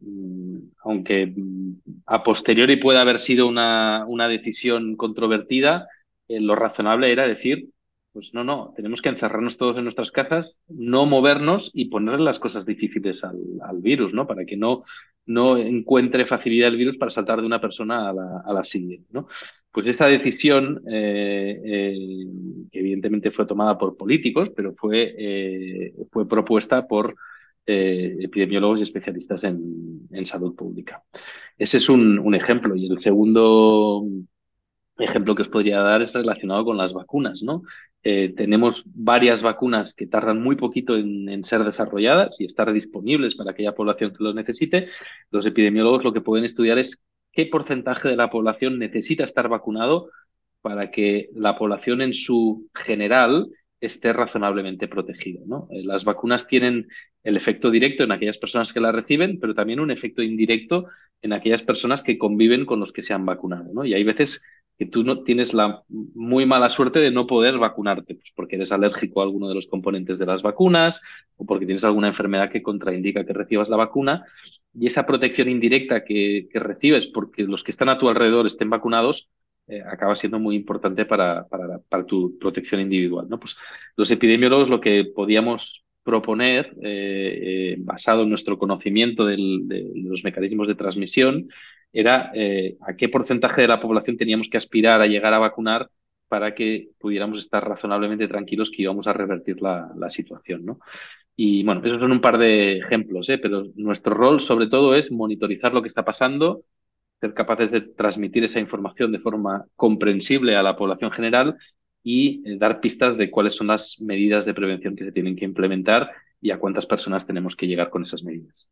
aunque mm, a posteriori pueda haber sido una, una decisión controvertida, eh, lo razonable era decir, pues no, no, tenemos que encerrarnos todos en nuestras casas, no movernos y poner las cosas difíciles al, al virus, ¿no? Para que no, no encuentre facilidad el virus para saltar de una persona a la, a la siguiente, ¿no? Pues esta decisión, eh, eh, que evidentemente fue tomada por políticos, pero fue, eh, fue propuesta por eh, epidemiólogos y especialistas en, en salud pública. Ese es un, un ejemplo. Y el segundo ejemplo que os podría dar es relacionado con las vacunas, ¿no? Eh, tenemos varias vacunas que tardan muy poquito en, en ser desarrolladas y estar disponibles para aquella población que lo necesite. Los epidemiólogos lo que pueden estudiar es qué porcentaje de la población necesita estar vacunado para que la población en su general esté razonablemente protegida, ¿no? Eh, Las vacunas tienen el efecto directo en aquellas personas que las reciben, pero también un efecto indirecto en aquellas personas que conviven con los que se han vacunado, ¿no? Y hay veces que tú no tienes la muy mala suerte de no poder vacunarte, pues porque eres alérgico a alguno de los componentes de las vacunas o porque tienes alguna enfermedad que contraindica que recibas la vacuna. Y esa protección indirecta que, que recibes porque los que están a tu alrededor estén vacunados, eh, acaba siendo muy importante para, para, para, tu protección individual, ¿no? Pues los epidemiólogos lo que podíamos proponer, eh, eh, basado en nuestro conocimiento del, de, de los mecanismos de transmisión, era eh, a qué porcentaje de la población teníamos que aspirar a llegar a vacunar para que pudiéramos estar razonablemente tranquilos que íbamos a revertir la, la situación, ¿no? Y bueno, esos son un par de ejemplos, ¿eh? Pero nuestro rol sobre todo es monitorizar lo que está pasando, ser capaces de transmitir esa información de forma comprensible a la población general y eh, dar pistas de cuáles son las medidas de prevención que se tienen que implementar y a cuántas personas tenemos que llegar con esas medidas.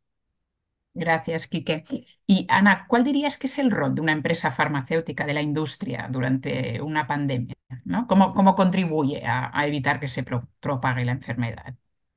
Gracias, Quique. Y Ana, ¿cuál dirías que es el rol de una empresa farmacéutica, de la industria, durante una pandemia, ¿no? ¿Cómo, cómo contribuye a, a evitar que se pro- propague la enfermedad?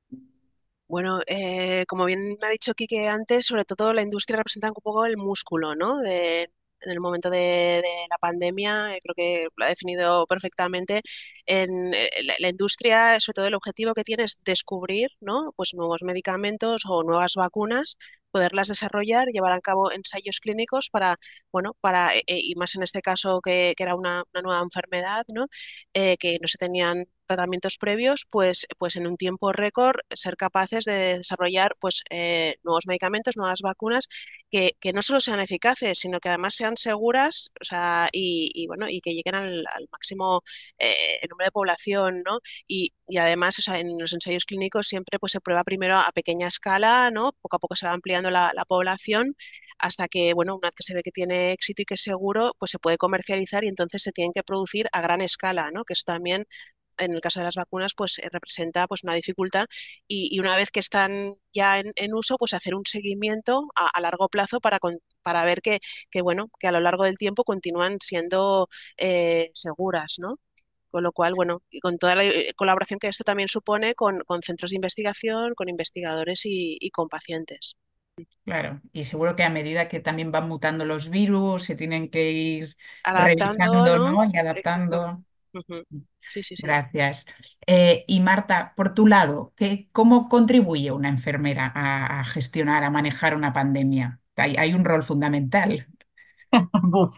Bueno, eh, como bien ha dicho Quique antes, sobre todo la industria representa un poco el músculo, ¿no? De- en el momento de, de la pandemia, eh, creo que lo ha definido perfectamente. En eh, la, la industria, sobre todo el objetivo que tiene es descubrir, ¿no? Pues nuevos medicamentos o nuevas vacunas, poderlas desarrollar, llevar a cabo ensayos clínicos para, bueno, para, eh, eh, y más en este caso que, que era una, una nueva enfermedad, ¿no? Eh, que no se tenían tratamientos previos, pues, pues en un tiempo récord ser capaces de desarrollar pues, eh, nuevos medicamentos, nuevas vacunas que, que no solo sean eficaces, sino que además sean seguras, o sea, y, y, bueno, y que lleguen al, al máximo eh, número de población, ¿no? Y, y además, o sea, en los ensayos clínicos siempre pues, se prueba primero a pequeña escala, ¿no? Poco a poco se va ampliando la, la población hasta que, bueno, una vez que se ve que tiene éxito y que es seguro, pues se puede comercializar y entonces se tienen que producir a gran escala, ¿no? Que eso también en el caso de las vacunas, pues eh, representa pues una dificultad y, y una vez que están ya en, en uso, pues hacer un seguimiento a, a largo plazo para, con, para ver que, que, bueno, que a lo largo del tiempo continúan siendo eh, seguras, ¿no? Con lo cual, bueno, y con toda la eh, colaboración que esto también supone con, con centros de investigación, con investigadores y, y con pacientes. Claro, y seguro que a medida que también van mutando los virus, se tienen que ir Adaptando, revisando, ¿no? ¿no? Y Exacto. adaptando. Ujú. Sí, sí, sí. Gracias. Eh, y Marta, por tu lado, ¿qué, cómo contribuye una enfermera a, a gestionar, a manejar una pandemia? Hay, hay un rol fundamental. Buf.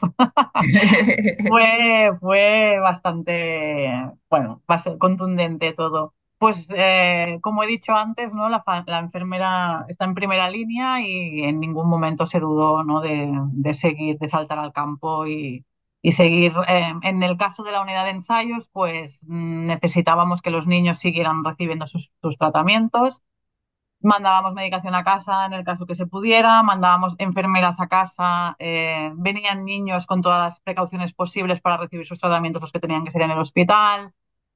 Fue, fue bastante, bueno, bastante contundente todo. Pues eh, como he dicho antes, ¿no? La, fa- la enfermera está en primera línea y en ningún momento se dudó, ¿no? de, de seguir, de saltar al campo y, y seguir. Eh, en el caso de la unidad de ensayos, pues mm, necesitábamos que los niños siguieran recibiendo sus, sus tratamientos. Mandábamos medicación a casa en el caso que se pudiera, mandábamos enfermeras a casa, eh, venían niños con todas las precauciones posibles para recibir sus tratamientos, los que tenían que ser en el hospital.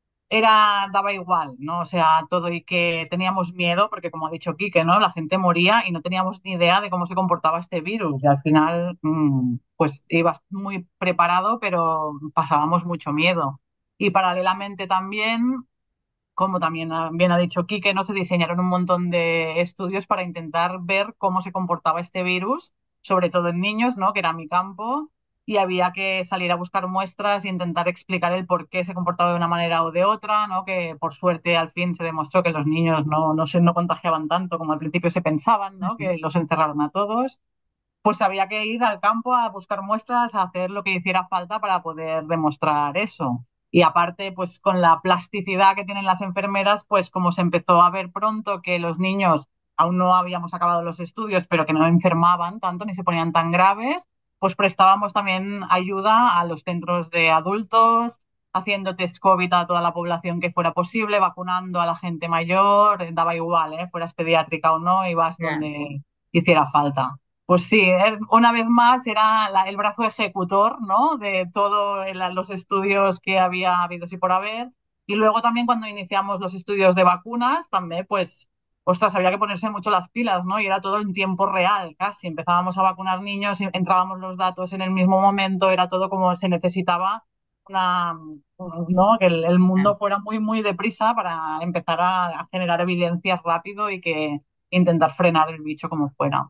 Era, daba igual, ¿no? O sea, todo y que teníamos miedo, porque como ha dicho Quique, ¿no? La gente moría y no teníamos ni idea de cómo se comportaba este virus. Y al final, mmm, pues ibas muy preparado, pero pasábamos mucho miedo. Y paralelamente también, como también ha- bien ha dicho Quique, ¿no? Se diseñaron un montón de estudios para intentar ver cómo se comportaba este virus, sobre todo en niños, ¿no? Que era mi campo, y había que salir a buscar muestras e intentar explicar el por qué se comportaba de una manera o de otra, ¿no? Que por suerte al fin se demostró que los niños no, no se no contagiaban tanto como al principio se pensaban, ¿no? Que los encerraron a todos. Pues había que ir al campo a buscar muestras, a hacer lo que hiciera falta para poder demostrar eso. Y aparte, pues con la plasticidad que tienen las enfermeras, pues como se empezó a ver pronto que los niños, aún no habíamos acabado los estudios, pero que no enfermaban tanto ni se ponían tan graves, pues prestábamos también ayuda a los centros de adultos, haciendo test COVID a toda la población que fuera posible, vacunando a la gente mayor, daba igual, ¿eh? Fueras pediátrica o no, ibas Ya. donde hiciera falta. Pues sí, er- una vez más era la- el brazo ejecutor, ¿no? De todos los estudios que había habido y por haber. Y luego también cuando iniciamos los estudios de vacunas, también pues, ostras, había que ponerse mucho las pilas, ¿no? Y era todo en tiempo real, casi. Empezábamos a vacunar niños, y entrábamos los datos en el mismo momento, era todo como se necesitaba una, ¿no? Que el, el mundo fuera muy, muy deprisa para empezar a, a generar evidencias rápido y que intentar frenar el bicho como fuera.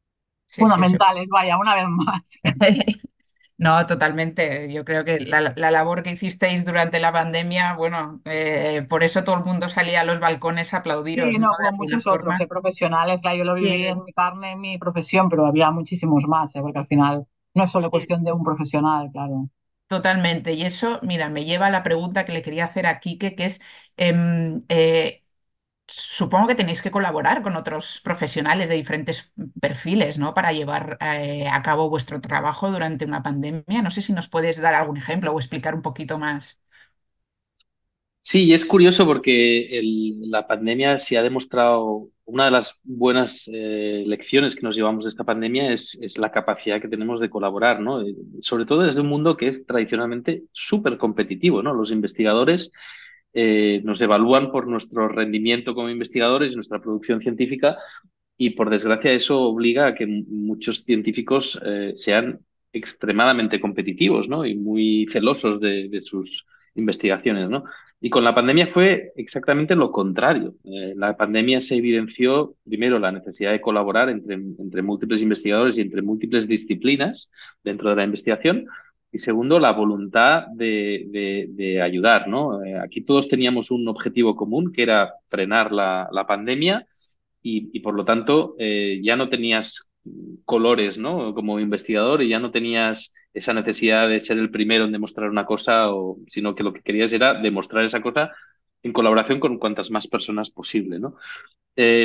Sí, sí, sí. Fundamentales, vaya, una vez más. No, totalmente. Yo creo que la, la labor que hicisteis durante la pandemia, bueno, eh, por eso todo el mundo salía a los balcones a Sí, aplaudiros, ¿no? no, De como alguna muchos otros, forma. eh, profesionales, claro, yo lo viví en Sí, mi carne, en mi profesión, pero había muchísimos más, eh, porque al final no es solo sí, cuestión de un profesional, claro. totalmente. Y eso, mira, me lleva a la pregunta que le quería hacer a Quique, que es, em, eh, supongo que tenéis que colaborar con otros profesionales de diferentes perfiles, ¿no? Para llevar eh, a cabo vuestro trabajo durante una pandemia. No sé si nos puedes dar algún ejemplo o explicar un poquito más. Sí, y es curioso porque el- la pandemia sí ha demostrado, una de las buenas eh, lecciones que nos llevamos de esta pandemia es, es la capacidad que tenemos de colaborar, ¿no? Eh, Sobre todo desde un mundo que es tradicionalmente súper competitivo, ¿no? Los investigadores eh, nos evalúan por nuestro rendimiento como investigadores y nuestra producción científica, y por desgracia eso obliga a que m- muchos científicos eh, sean extremadamente competitivos, ¿no? Y muy celosos de, de sus investigaciones, ¿no? Y con la pandemia fue exactamente lo contrario. Eh, la pandemia se evidenció primero la necesidad de colaborar entre, entre múltiples investigadores y entre múltiples disciplinas dentro de la investigación. Y segundo, la voluntad de, de- de ayudar, ¿no? Eh, aquí todos teníamos un objetivo común, que era frenar la, la pandemia, y, y por lo tanto eh, ya no tenías colores, ¿no? Como investigador, y ya no tenías esa necesidad de ser el primero en demostrar una cosa, o, sino que lo que querías era demostrar esa cosa en colaboración con cuantas más personas posible, ¿no? Eh,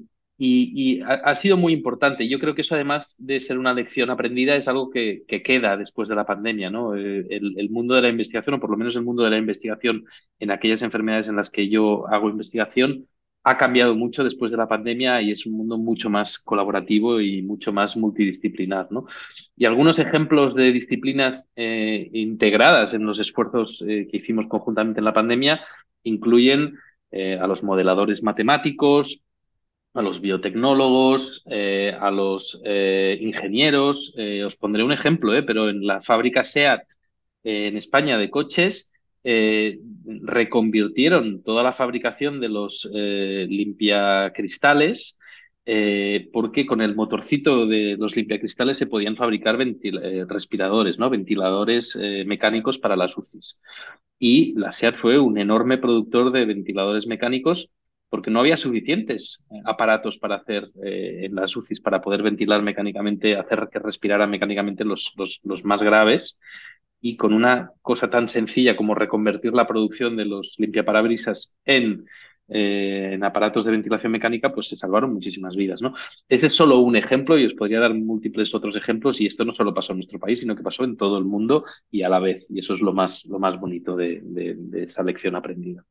y y ha, ha sido muy importante. Yo creo que eso, además de ser una lección aprendida, es algo que, que queda después de la pandemia, ¿no? Eh, el, el mundo de la investigación, o por lo menos el mundo de la investigación en aquellas enfermedades en las que yo hago investigación, ha cambiado mucho después de la pandemia, y es un mundo mucho más colaborativo y mucho más multidisciplinar, ¿no? Y algunos ejemplos de disciplinas eh, integradas en los esfuerzos eh, que hicimos conjuntamente en la pandemia incluyen eh, a los modeladores matemáticos, a los biotecnólogos, eh, a los eh, ingenieros. Eh, os pondré un ejemplo, eh, pero en la fábrica SEAT eh, en España de coches, eh, reconvirtieron toda la fabricación de los eh, limpiacristales, eh, porque con el motorcito de los limpiacristales se podían fabricar ventil- eh, respiradores, ¿no? Ventiladores eh, mecánicos para las U C Is. y la SEAT fue un enorme productor de ventiladores mecánicos porque no había suficientes aparatos para hacer eh, en las U C Is para poder ventilar mecánicamente, hacer que respiraran mecánicamente los, los, los más graves. Y con una cosa tan sencilla como reconvertir la producción de los limpiaparabrisas en, eh, en aparatos de ventilación mecánica, pues se salvaron muchísimas vidas, ¿no? Ese es solo un ejemplo y os podría dar múltiples otros ejemplos y esto no solo pasó en nuestro país, sino que pasó en todo el mundo y a la vez. Y eso es lo más, lo más bonito de, de, de esa lección aprendida.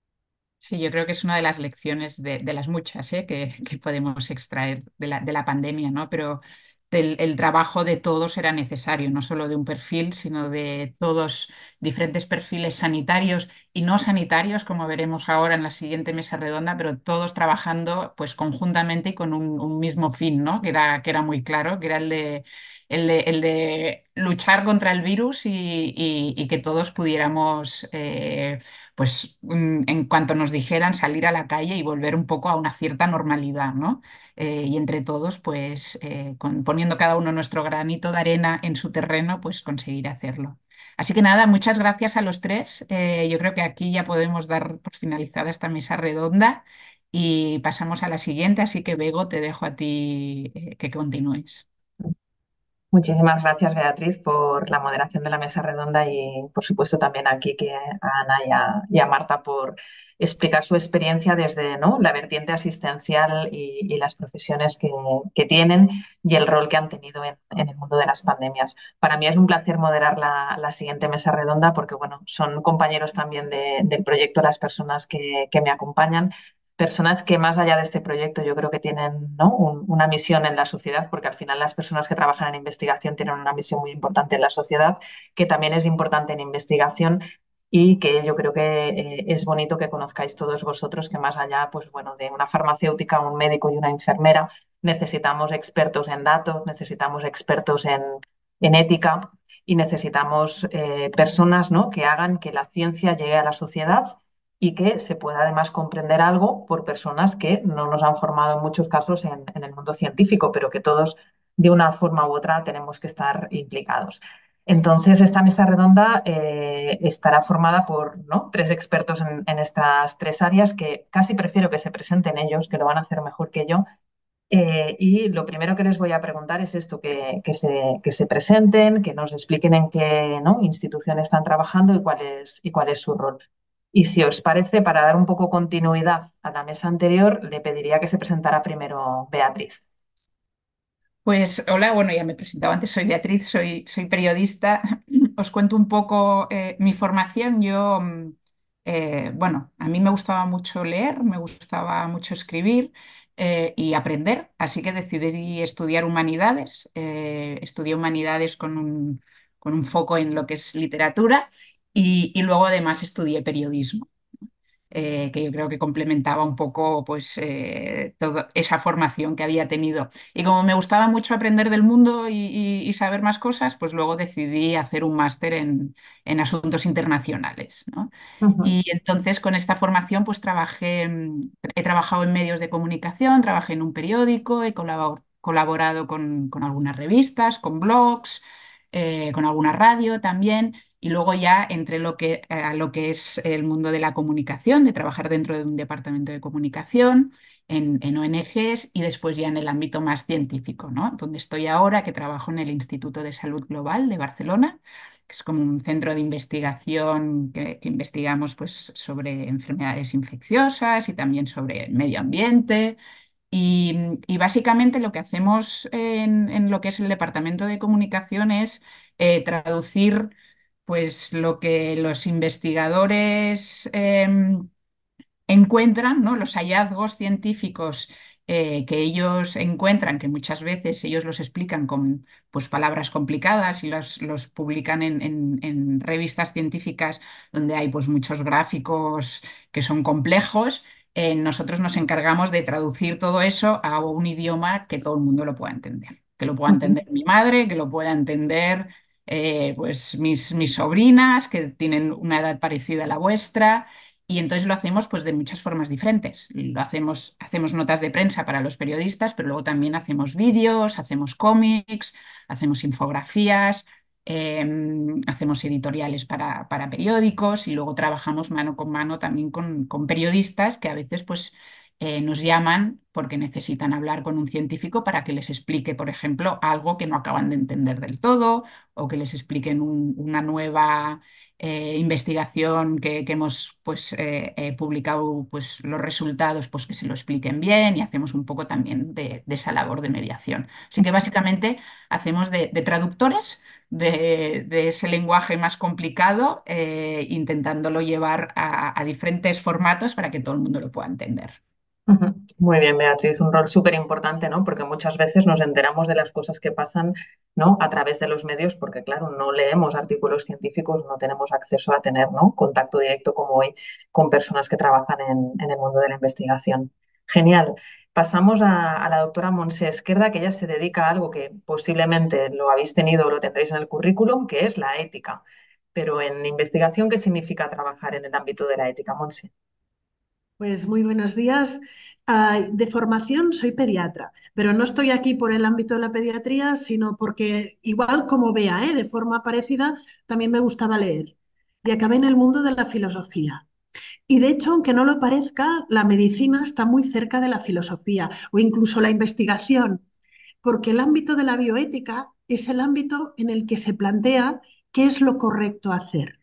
Sí, yo creo que es una de las lecciones de, de las muchas, ¿eh? que, que podemos extraer de la, de la pandemia, ¿no? Pero el, el trabajo de todos era necesario, no solo de un perfil, sino de todos diferentes perfiles sanitarios y no sanitarios, como veremos ahora en la siguiente mesa redonda, pero todos trabajando pues conjuntamente y con un, un mismo fin, ¿no? Que era, que era muy claro, que era el de, el de, el de luchar contra el virus y, y- y que todos pudiéramos eh, pues mm, en cuanto nos dijeran salir a la calle y volver un poco a una cierta normalidad, ¿no? Eh, y entre todos, pues eh, con- poniendo cada uno nuestro granito de arena en su terreno, pues conseguir hacerlo. Así que nada, muchas gracias a los tres. Eh, yo creo que aquí ya podemos dar por finalizada esta mesa redonda y pasamos a la siguiente, así que Bego, te dejo a ti eh, que continúes. Muchísimas gracias, Beatriz, por la moderación de la mesa redonda y, por supuesto, también aquí que a Ana y a, y a Marta por explicar su experiencia desde, ¿no?, la vertiente asistencial y, y las profesiones que, que tienen y el rol que han tenido en, en el mundo de las pandemias. Para mí es un placer moderar la, la siguiente mesa redonda porque, bueno, son compañeros también de- del proyecto las personas que, que me acompañan. Personas que más allá de este proyecto yo creo que tienen, ¿no?, un- una misión en la sociedad, porque al final las personas que trabajan en investigación tienen una misión muy importante en la sociedad, que también es importante en investigación y que yo creo que eh, es bonito que conozcáis todos vosotros que más allá, pues bueno, de una farmacéutica, un médico y una enfermera, necesitamos expertos en datos, necesitamos expertos en, en ética y necesitamos eh, personas, ¿no?, que hagan que la ciencia llegue a la sociedad y que se pueda además comprender algo por personas que no nos han formado en muchos casos en, en el mundo científico, pero que todos de una forma u otra tenemos que estar implicados. Entonces, esta mesa redonda eh, estará formada por, ¿no?, tres expertos en, en estas tres áreas que casi prefiero que se presenten ellos, que lo van a hacer mejor que yo. Eh, y lo primero que les voy a preguntar es esto, que, que se, que se presenten, que nos expliquen en qué, ¿no?, institución están trabajando y cuál es, y cuál es su rol. Y si os parece, para dar un poco continuidad a la mesa anterior, le pediría que se presentara primero Beatriz. Pues hola, bueno, ya me he presentado antes, soy Beatriz, soy, soy periodista. Os cuento un poco eh, mi formación. Yo, mm, eh, bueno, a mí me gustaba mucho leer, me gustaba mucho escribir eh, y aprender, así que decidí estudiar humanidades. Eh, estudié humanidades con un, con un foco en lo que es literatura y, y luego además estudié periodismo eh, que yo creo que complementaba un poco pues, eh, toda esa formación que había tenido. Y como me gustaba mucho aprender del mundo y, y- y saber más cosas, pues luego decidí hacer un máster en, en asuntos internacionales, ¿no? Ujú, Y entonces con esta formación pues trabajé, mm, he trabajado en medios de comunicación, trabajé en un periódico, he colabor- colaborado con, con algunas revistas, con blogs, eh, con alguna radio también. Y luego ya entré lo que, a lo que es el mundo de la comunicación, de trabajar dentro de un departamento de comunicación, en, en O N Ges y después ya en el ámbito más científico, ¿no? Donde estoy ahora, que trabajo en el Instituto de Salud Global de Barcelona, que es como un centro de investigación que, que investigamos pues, sobre enfermedades infecciosas y también sobre medio ambiente. Y, y básicamente lo que hacemos en, en lo que es el departamento de comunicación es eh, traducir pues lo que los investigadores eh, encuentran, ¿no?, los hallazgos científicos eh, que ellos encuentran, que muchas veces ellos los explican con pues, palabras complicadas y los, los publican en, en- en revistas científicas donde hay pues, muchos gráficos que son complejos. Eh, nosotros nos encargamos de traducir todo eso a un idioma que todo el mundo lo pueda entender, que lo pueda ujú, entender mi madre, que lo pueda entender eh, pues mis, mis sobrinas que tienen una edad parecida a la vuestra. Y entonces lo hacemos pues de muchas formas diferentes. Lo hacemos, hacemos notas de prensa para los periodistas, pero luego también hacemos vídeos, hacemos cómics, hacemos infografías. em, hacemos editoriales para, para periódicos y luego trabajamos mano con mano también con, con periodistas que a veces pues, eh, nos llaman porque necesitan hablar con un científico para que les explique, por ejemplo, algo que no acaban de entender del todo o que les expliquen un- una nueva eh, investigación que, que hemos pues, eh, eh, publicado, pues, los resultados, pues que se lo expliquen bien y hacemos un poco también de, de esa labor de mediación. Así que básicamente hacemos de, de traductores de, de ese lenguaje más complicado, eh, intentándolo llevar a, a diferentes formatos para que todo el mundo lo pueda entender. Ujú. Muy bien, Beatriz, un rol súper importante, ¿no? Porque muchas veces nos enteramos de las cosas que pasan, ¿no? A través de los medios, porque claro, no leemos artículos científicos, no tenemos acceso a tener, ¿no? Contacto directo como hoy con personas que trabajan en, en el mundo de la investigación. Genial. Pasamos a, a la doctora Montse Esquerda, que ella se dedica a algo que posiblemente lo habéis tenido o lo tendréis en el currículum, que es la ética. Pero en investigación, ¿qué significa trabajar en el ámbito de la ética, Montse? Pues muy buenos días. Ah, de formación soy pediatra, pero no estoy aquí por el ámbito de la pediatría, sino porque igual como Bea, ¿eh? De forma parecida, también me gustaba leer. Y acabé en el mundo de la filosofía. Y de hecho, aunque no lo parezca, la medicina está muy cerca de la filosofía o incluso la investigación, porque el ámbito de la bioética es el ámbito en el que se plantea qué es lo correcto hacer.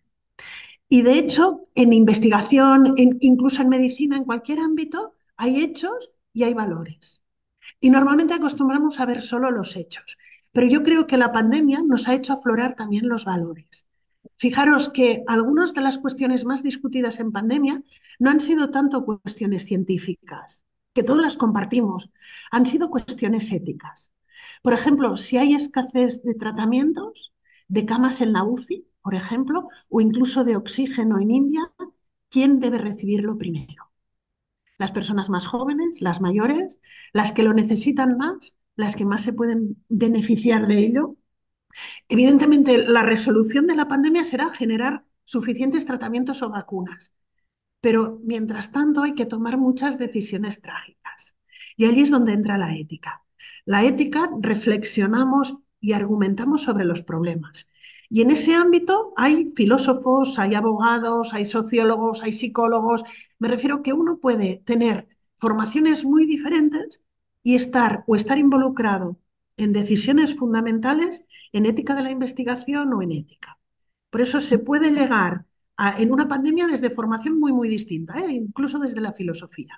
Y de hecho, en investigación, en- incluso en medicina, en cualquier ámbito, hay hechos y hay valores. Y normalmente acostumbramos a ver solo los hechos. Pero yo creo que la pandemia nos ha hecho aflorar también los valores. Fijaros que algunas de las cuestiones más discutidas en pandemia no han sido tanto cuestiones científicas, que todas las compartimos, han sido cuestiones éticas. Por ejemplo, si hay escasez de tratamientos, de camas en la U C I, por ejemplo, o incluso de oxígeno en India, ¿quién debe recibirlo primero? Las personas más jóvenes, las mayores, las que lo necesitan más, las que más se pueden beneficiar de ello. Evidentemente, la resolución de la pandemia será generar suficientes tratamientos o vacunas, pero mientras tanto hay que tomar muchas decisiones trágicas. Y allí es donde entra la ética. La ética reflexionamos y argumentamos sobre los problemas. Y en ese ámbito hay filósofos, hay abogados, hay sociólogos, hay psicólogos. Me refiero que uno puede tener formaciones muy diferentes y estar o estar involucrado en decisiones fundamentales en ética de la investigación o en ética. Por eso se puede llegar a, en una pandemia desde formación muy, muy distinta, ¿eh? Incluso desde la filosofía.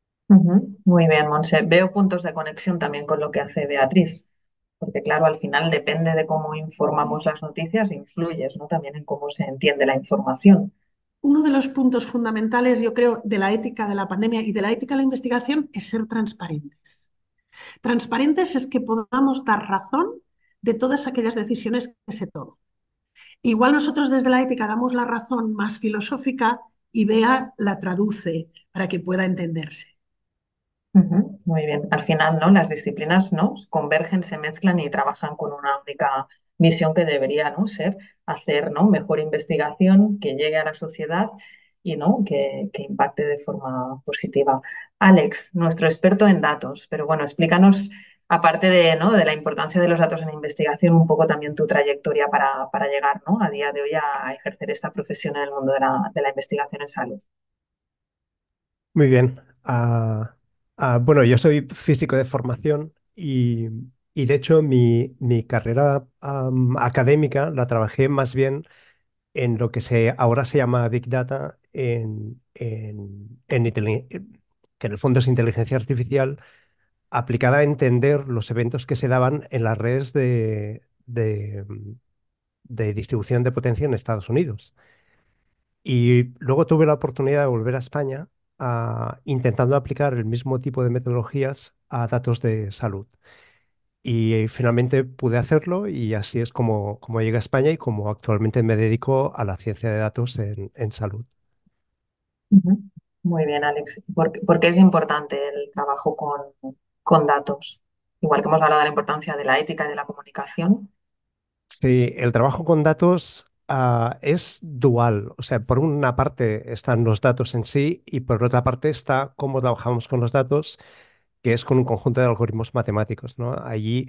Ujú. Muy bien, Monse. Veo puntos de conexión también con lo que hace Beatriz, porque claro, al final depende de cómo informamos las noticias, influyes, ¿no? También en cómo se entiende la información. Uno de los puntos fundamentales, yo creo, de la ética de la pandemia y de la ética de la investigación es ser transparentes. Transparentes es que podamos dar razón de todas aquellas decisiones que se toman. Igual nosotros desde la ética damos la razón más filosófica y Bea la traduce para que pueda entenderse. Ujú. Muy bien. Al final, ¿no? Las disciplinas, ¿no? Convergen, se mezclan y trabajan con una única misión que debería, ¿no? Ser hacer, ¿no? Mejor investigación que llegue a la sociedad y, ¿no? Que, que impacte de forma positiva. Alex, nuestro experto en datos, pero bueno, explícanos, aparte de, ¿no? De la importancia de los datos en la investigación, un poco también tu trayectoria para, para llegar, ¿no? A día de hoy a, a ejercer esta profesión en el mundo de la, de la investigación en salud. Muy bien. Ah, ah, bueno, yo soy físico de formación y, y de hecho mi, mi carrera am, académica la trabajé más bien en lo que se, ahora se llama Big Data, en, en, en inteli- que en el fondo es inteligencia artificial aplicada a entender los eventos que se daban en las redes de, de, de distribución de potencia en Estados Unidos. Y luego tuve la oportunidad de volver a España ah, intentando aplicar el mismo tipo de metodologías a datos de salud. Y eh, finalmente pude hacerlo y así es como, como llegué a España y como actualmente me dedico a la ciencia de datos en, en salud. Ujú. Muy bien, Alex. ¿Por qué, por qué es importante el trabajo con, con datos? Igual que hemos hablado de la importancia de la ética y de la comunicación. Sí, el trabajo con datos ah, es dual. O sea, por una parte están los datos en sí y por otra parte está cómo trabajamos con los datos, que es con un conjunto de algoritmos matemáticos, ¿no? Allí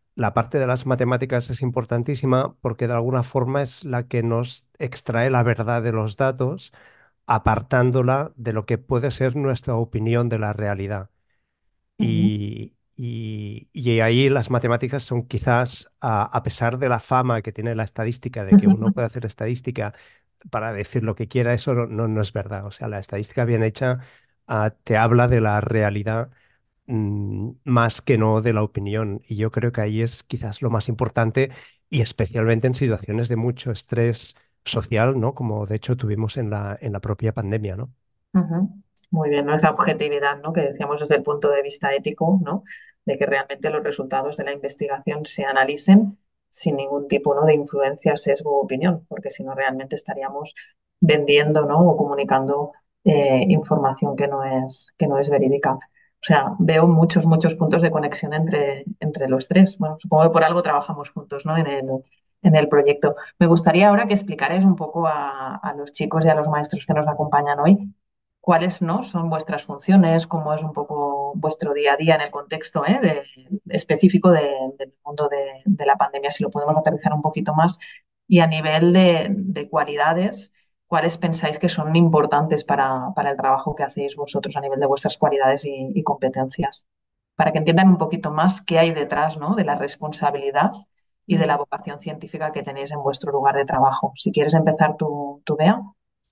la parte de las matemáticas es importantísima porque de alguna forma es la que nos extrae la verdad de los datos, apartándola de lo que puede ser nuestra opinión de la realidad. Ujú. Y, y- y ahí las matemáticas son quizás, a, a pesar de la fama que tiene la estadística, de que uno puede hacer estadística para decir lo que quiera, eso no, no, no es verdad. O sea, la estadística bien hecha, ah, te habla de la realidad, mm, más que no de la opinión. Y yo creo que ahí es quizás lo más importante y especialmente en situaciones de mucho estrés social, ¿no? Como de hecho tuvimos en la, en la propia pandemia, ¿no? Ujú. Muy bien, ¿no? Es la objetividad, ¿no? Que decíamos desde el punto de vista ético, ¿no? De que realmente los resultados de la investigación se analicen sin ningún tipo, ¿no? de influencia, sesgo o opinión, porque si no realmente estaríamos vendiendo, ¿no? o comunicando eh, información que no es, que no es verídica. O sea, veo muchos, muchos puntos de conexión entre, entre los tres. Bueno, supongo que por algo trabajamos juntos, ¿no? en el, en el proyecto. Me gustaría ahora que explicarais un poco a, a los chicos y a los maestros que nos acompañan hoy cuáles no son vuestras funciones, cómo es un poco vuestro día a día en el contexto ¿eh? de- específico de- del mundo de, de la pandemia, si lo podemos aterrizar un poquito más. Y a nivel de, de cualidades, ¿cuáles pensáis que son importantes para, para el trabajo que hacéis vosotros a nivel de vuestras cualidades y, y competencias? Para que entiendan un poquito más qué hay detrás, ¿no? de la responsabilidad y de la Mm. vocación científica que tenéis en vuestro lugar de trabajo. Si quieres empezar tú, tú Bea.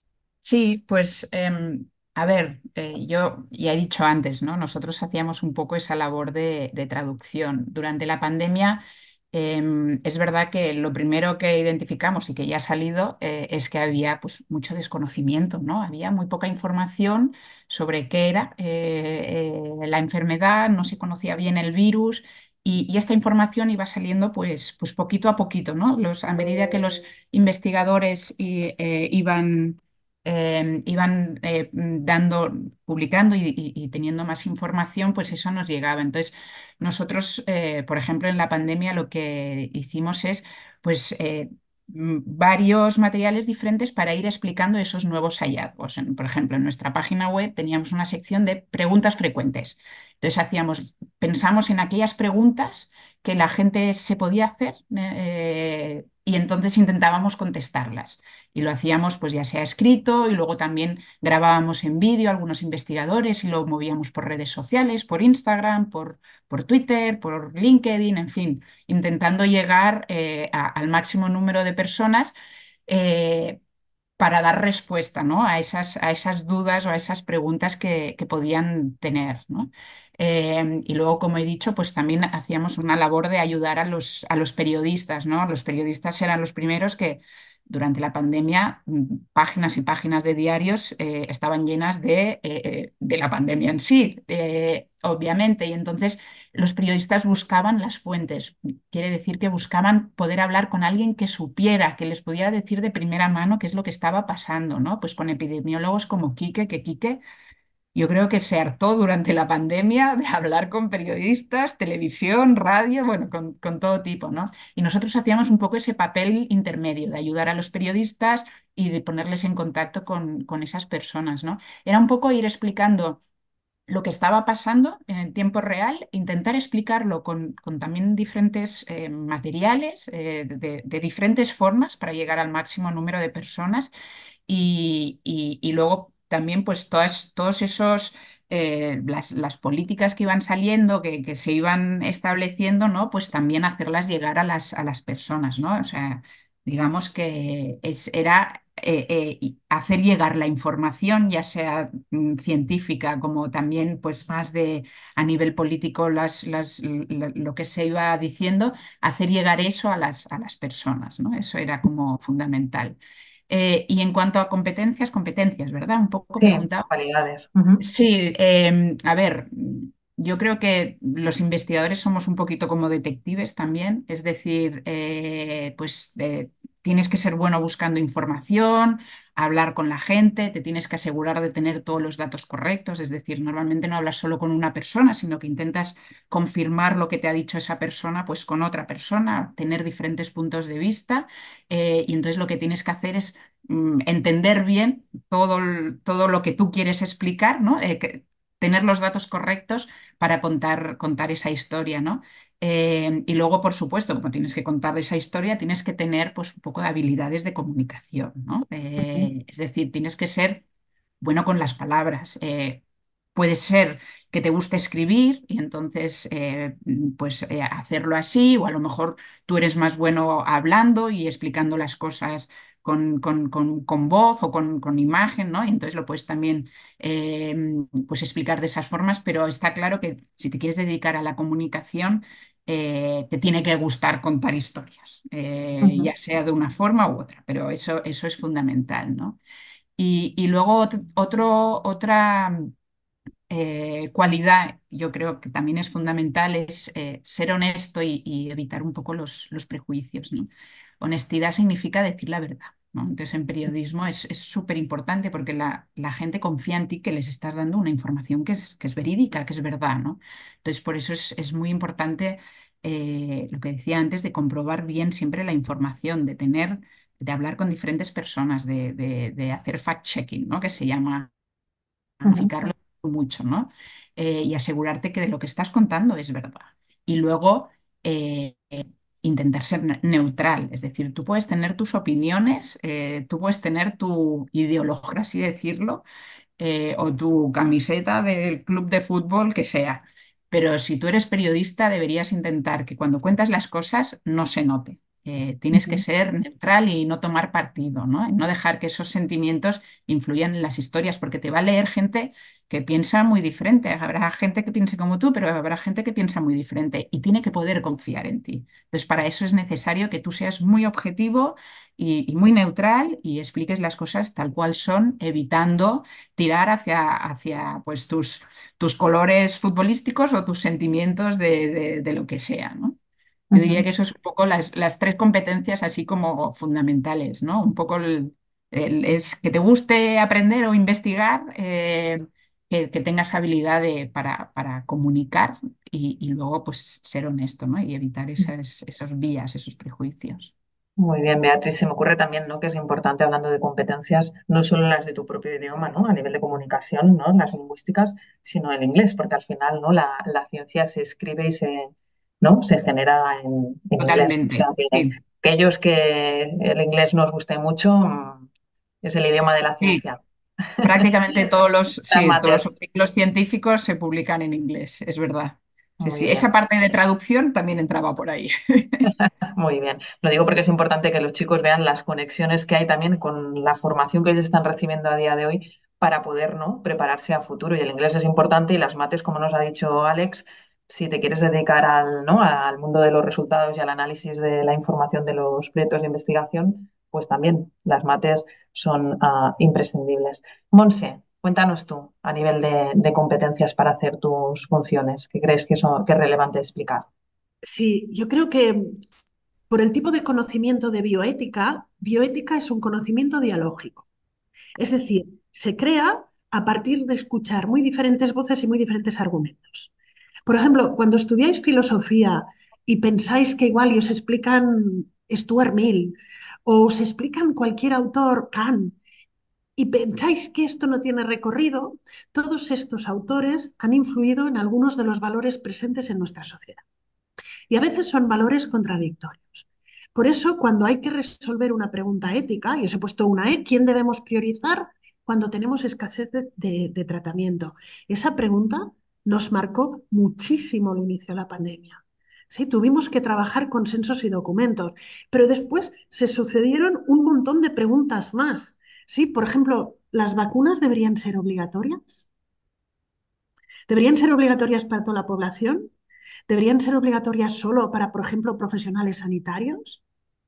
Sí, pues em, a ver, eh, yo ya he dicho antes, ¿no? Nosotros hacíamos un poco esa labor de, de traducción. Durante la pandemia, em, es verdad que lo primero que identificamos y que ya ha salido eh, es que había pues, mucho desconocimiento, ¿no? Había muy poca información sobre qué era eh, eh, la enfermedad, no se conocía bien el virus. Y, y esta información iba saliendo pues, pues poquito a poquito, ¿no? Los, a medida que los investigadores y, eh, iban eh, iban eh, dando, publicando y, y- y teniendo más información, pues eso nos llegaba. Entonces, nosotros, eh, por ejemplo, en la pandemia lo que hicimos es, pues, eh, m- varios materiales diferentes para ir explicando esos nuevos hallazgos. En- por ejemplo, en nuestra página web teníamos una sección de preguntas frecuentes. Entonces, hacíamos, pensamos en aquellas preguntas que la gente se podía hacer, eh, y entonces intentábamos contestarlas y lo hacíamos pues ya sea escrito y luego también grabábamos en vídeo algunos investigadores y lo movíamos por redes sociales, por Instagram, por, por Twitter, por LinkedIn, en fin, intentando llegar eh, a- al máximo número de personas. eh, para dar respuesta, ¿no? a esas, a esas dudas o a esas preguntas que, que podían tener, ¿no? Eh, y luego, como he dicho, pues también hacíamos una labor de ayudar a los, a los periodistas, ¿no? Los periodistas eran los primeros que durante la pandemia, mm, páginas y páginas de diarios eh, estaban llenas de, eh, de la pandemia en sí, eh, obviamente, y entonces los periodistas buscaban las fuentes. Quiere decir que buscaban poder hablar con alguien que supiera, que les pudiera decir de primera mano qué es lo que estaba pasando, ¿no? Pues con epidemiólogos como Quique, que Quique yo creo que se hartó durante la pandemia de hablar con periodistas, televisión, radio, bueno, con, con todo tipo, ¿no? Y nosotros hacíamos un poco ese papel intermedio de ayudar a los periodistas y de ponerles en contacto con, con esas personas, ¿no? Era un poco ir explicando lo que estaba pasando en tiempo real, intentar explicarlo con, con también diferentes eh, materiales, eh, de, de diferentes formas para llegar al máximo número de personas y, y- y luego también pues todas, todos esos, eh, las, las políticas que iban saliendo, que, que se iban estableciendo, ¿no? Pues también hacerlas llegar a las, a las personas, ¿no? O sea, digamos que es, era eh, eh, y hacer llegar la información, ya sea mm, científica como también pues más de a nivel político las, las- la- lo que se iba diciendo, hacer llegar eso a las, a las personas, ¿no? Eso era como fundamental. Eh, y en cuanto a competencias, competencias, ¿verdad? Un poco Sí, preguntado. cualidades. Ujú. Sí, eh, a ver, yo creo que los investigadores somos un poquito como detectives también, es decir, eh, pues eh, tienes que ser bueno buscando información, hablar con la gente, te tienes que asegurar de tener todos los datos correctos, es decir, normalmente no hablas solo con una persona, sino que intentas confirmar lo que te ha dicho esa persona, pues con otra persona, tener diferentes puntos de vista, eh, y entonces lo que tienes que hacer es mm, entender bien todo, el- todo lo que tú quieres explicar, ¿no? Eh, que- tener los datos correctos para contar, contar esa historia, ¿no? Eh, y luego, por supuesto, como tienes que contar esa historia, tienes que tener pues, un poco de habilidades de comunicación, ¿no? Ujú, Eh, es decir, tienes que ser bueno con las palabras. Eh, puede ser que te guste escribir y entonces eh, pues eh, hacerlo así, o a lo mejor tú eres más bueno hablando y explicando las cosas con, con- con- con voz o con, con imagen, ¿no? Y entonces lo puedes también eh, pues explicar de esas formas, pero está claro que si te quieres dedicar a la comunicación, eh, te tiene que gustar contar historias, eh, ujú, ya sea de una forma u otra, pero eso, eso es fundamental, ¿no? Y, y luego ot- otro, otra eh, cualidad, yo creo que también es fundamental, es eh, ser honesto y, y evitar un poco los, los prejuicios, ¿no? Honestidad significa decir la verdad, ¿no? Entonces, en periodismo es es súper importante porque la, la gente confía en ti que les estás dando una información que es, que es verídica, que es verdad, ¿no? Entonces, por eso es, es muy importante eh, lo que decía antes de comprobar bien siempre la información, de tener, de hablar con diferentes personas, de, de- de hacer fact-checking, ¿no? Que se llama ujú, verificarlo mucho, ¿no? Eh, y asegurarte que de lo que estás contando es verdad. Y luego eh, eh, intentar ser ne- neutral, es decir, tú puedes tener tus opiniones, eh, tú puedes tener tu ideología, por así decirlo, eh, o tu camiseta del club de fútbol que sea. Pero si tú eres periodista, deberías intentar que cuando cuentas las cosas no se note. Eh, tienes que ujú, ser neutral y no tomar partido, ¿no? Y no dejar que esos sentimientos influyan en las historias, porque te va a leer gente que piensa muy diferente. Habrá gente que piense como tú, pero habrá gente que piensa muy diferente y tiene que poder confiar en ti. Entonces, para eso es necesario que tú seas muy objetivo y, y muy neutral y expliques las cosas tal cual son, evitando tirar hacia, hacia pues, tus, tus colores futbolísticos o tus sentimientos de, de- de lo que sea, ¿no? Yo diría ujú. que eso es un poco las, las tres competencias así como fundamentales, ¿no? Un poco el- el- es que te guste aprender o investigar, eh, que, que tengas habilidad de- para, para comunicar y, y luego pues ser honesto, ¿no? Y evitar esas, esos vías, esos prejuicios. Muy bien, Beatriz. Se me ocurre también, ¿no? Que es importante, hablando de competencias, no solo las de tu propio idioma, ¿no? A nivel de comunicación, ¿no? Las lingüísticas, sino el inglés, porque al final, ¿no? La, la ciencia se escribe y se, ¿no? Se genera en, en inglés. O sea, Totalmente, que sí, aquellos que el inglés nos guste mucho, mm, es el idioma de la sí. ciencia. Prácticamente todos los, Las sí, todos los mates. artículos científicos se publican en inglés, es verdad. Sí, Muy sí. bien. Esa parte de traducción también entraba por ahí. Muy bien. Lo digo porque es importante que los chicos vean las conexiones que hay también con la formación que ellos están recibiendo a día de hoy para poder, ¿no? prepararse a futuro. Y el inglés es importante y las mates, como nos ha dicho Alex, si te quieres dedicar al, ¿no? al mundo de los resultados y al análisis de la información de los proyectos de investigación, pues también las mates son ah, imprescindibles. Monse, cuéntanos tú a nivel de, de competencias para hacer tus funciones. ¿Qué crees que, eso, que es relevante explicar? Sí, yo creo que por el tipo de conocimiento de bioética, bioética es un conocimiento dialógico. Es decir, se crea a partir de escuchar muy diferentes voces y muy diferentes argumentos. Por ejemplo, cuando estudiáis filosofía y pensáis que igual y os explican Stuart Mill o os explican cualquier autor, Kant, y pensáis que esto no tiene recorrido, todos estos autores han influido en algunos de los valores presentes en nuestra sociedad. Y a veces son valores contradictorios. Por eso, cuando hay que resolver una pregunta ética, y os he puesto una, ¿eh? ¿Quién debemos priorizar cuando tenemos escasez de, de, de tratamiento? Esa pregunta nos marcó muchísimo el inicio de la pandemia. Sí, tuvimos que trabajar consensos y documentos, pero después se sucedieron un montón de preguntas más. Sí, por ejemplo, ¿las vacunas deberían ser obligatorias? ¿Deberían ser obligatorias para toda la población? ¿Deberían ser obligatorias solo para, por ejemplo, profesionales sanitarios?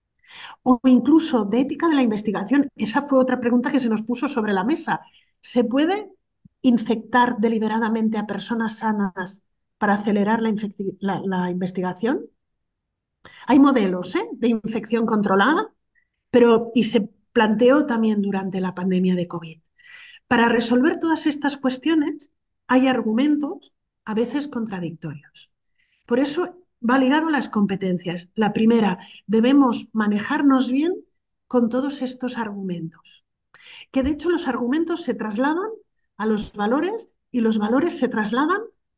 O incluso de ética de la investigación. Esa fue otra pregunta que se nos puso sobre la mesa. ¿Se puede infectar deliberadamente a personas sanas para acelerar la, la, la investigación? Hay modelos, ¿eh? de infección controlada, pero y se planteó también durante la pandemia de COVID. Para resolver todas estas cuestiones hay argumentos a veces contradictorios. Por eso va ligado a las competencias. La primera, debemos manejarnos bien con todos estos argumentos, que de hecho los argumentos se trasladan a los valores y los valores se trasladan